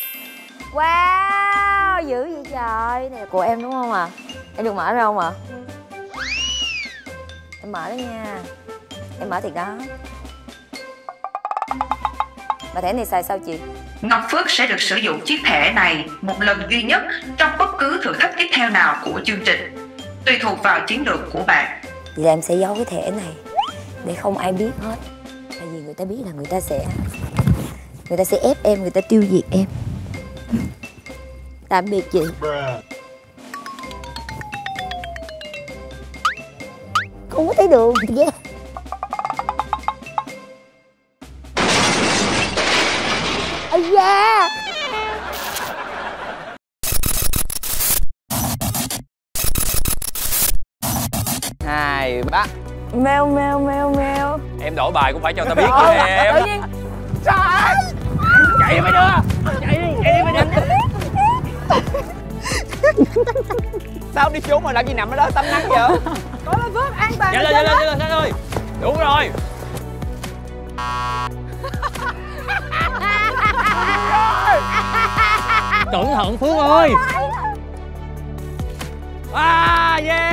Wow, dữ vậy trời. Này là của em đúng không ạ? À? Em được mở ra không ạ? À? Em mở đó nha. Em mở thiệt đó. Mà thẻ này xài sao chị? Ngọc Phước sẽ được sử dụng chiếc thẻ này một lần duy nhất trong bất cứ thử thách tiếp theo nào của chương trình, tùy thuộc vào chiến lược của bạn. Vậy là em sẽ giấu cái thẻ này để không ai biết hết. Tại vì người ta biết là người ta sẽ Người ta sẽ ép em, người ta tiêu diệt em. Tạm biệt chị. Không có thấy đường ghê. Ây da. Hai ba. Mèo mèo mèo mèo. Em đổi bài cũng phải cho tao biết chứ em. Tự nhiên. Trời ơi. Chạy đi mấy đứa. Chạy đi, chạy đi mấy đứa. Sao đi xuống mà làm gì nằm ở đó tắm nắng vậy? Có là Phước an toàn. Chạy lên, chạy lên, chạy lên, chạy lên. Đúng rồi. Cẩn thận Phước ơi. À, yeah.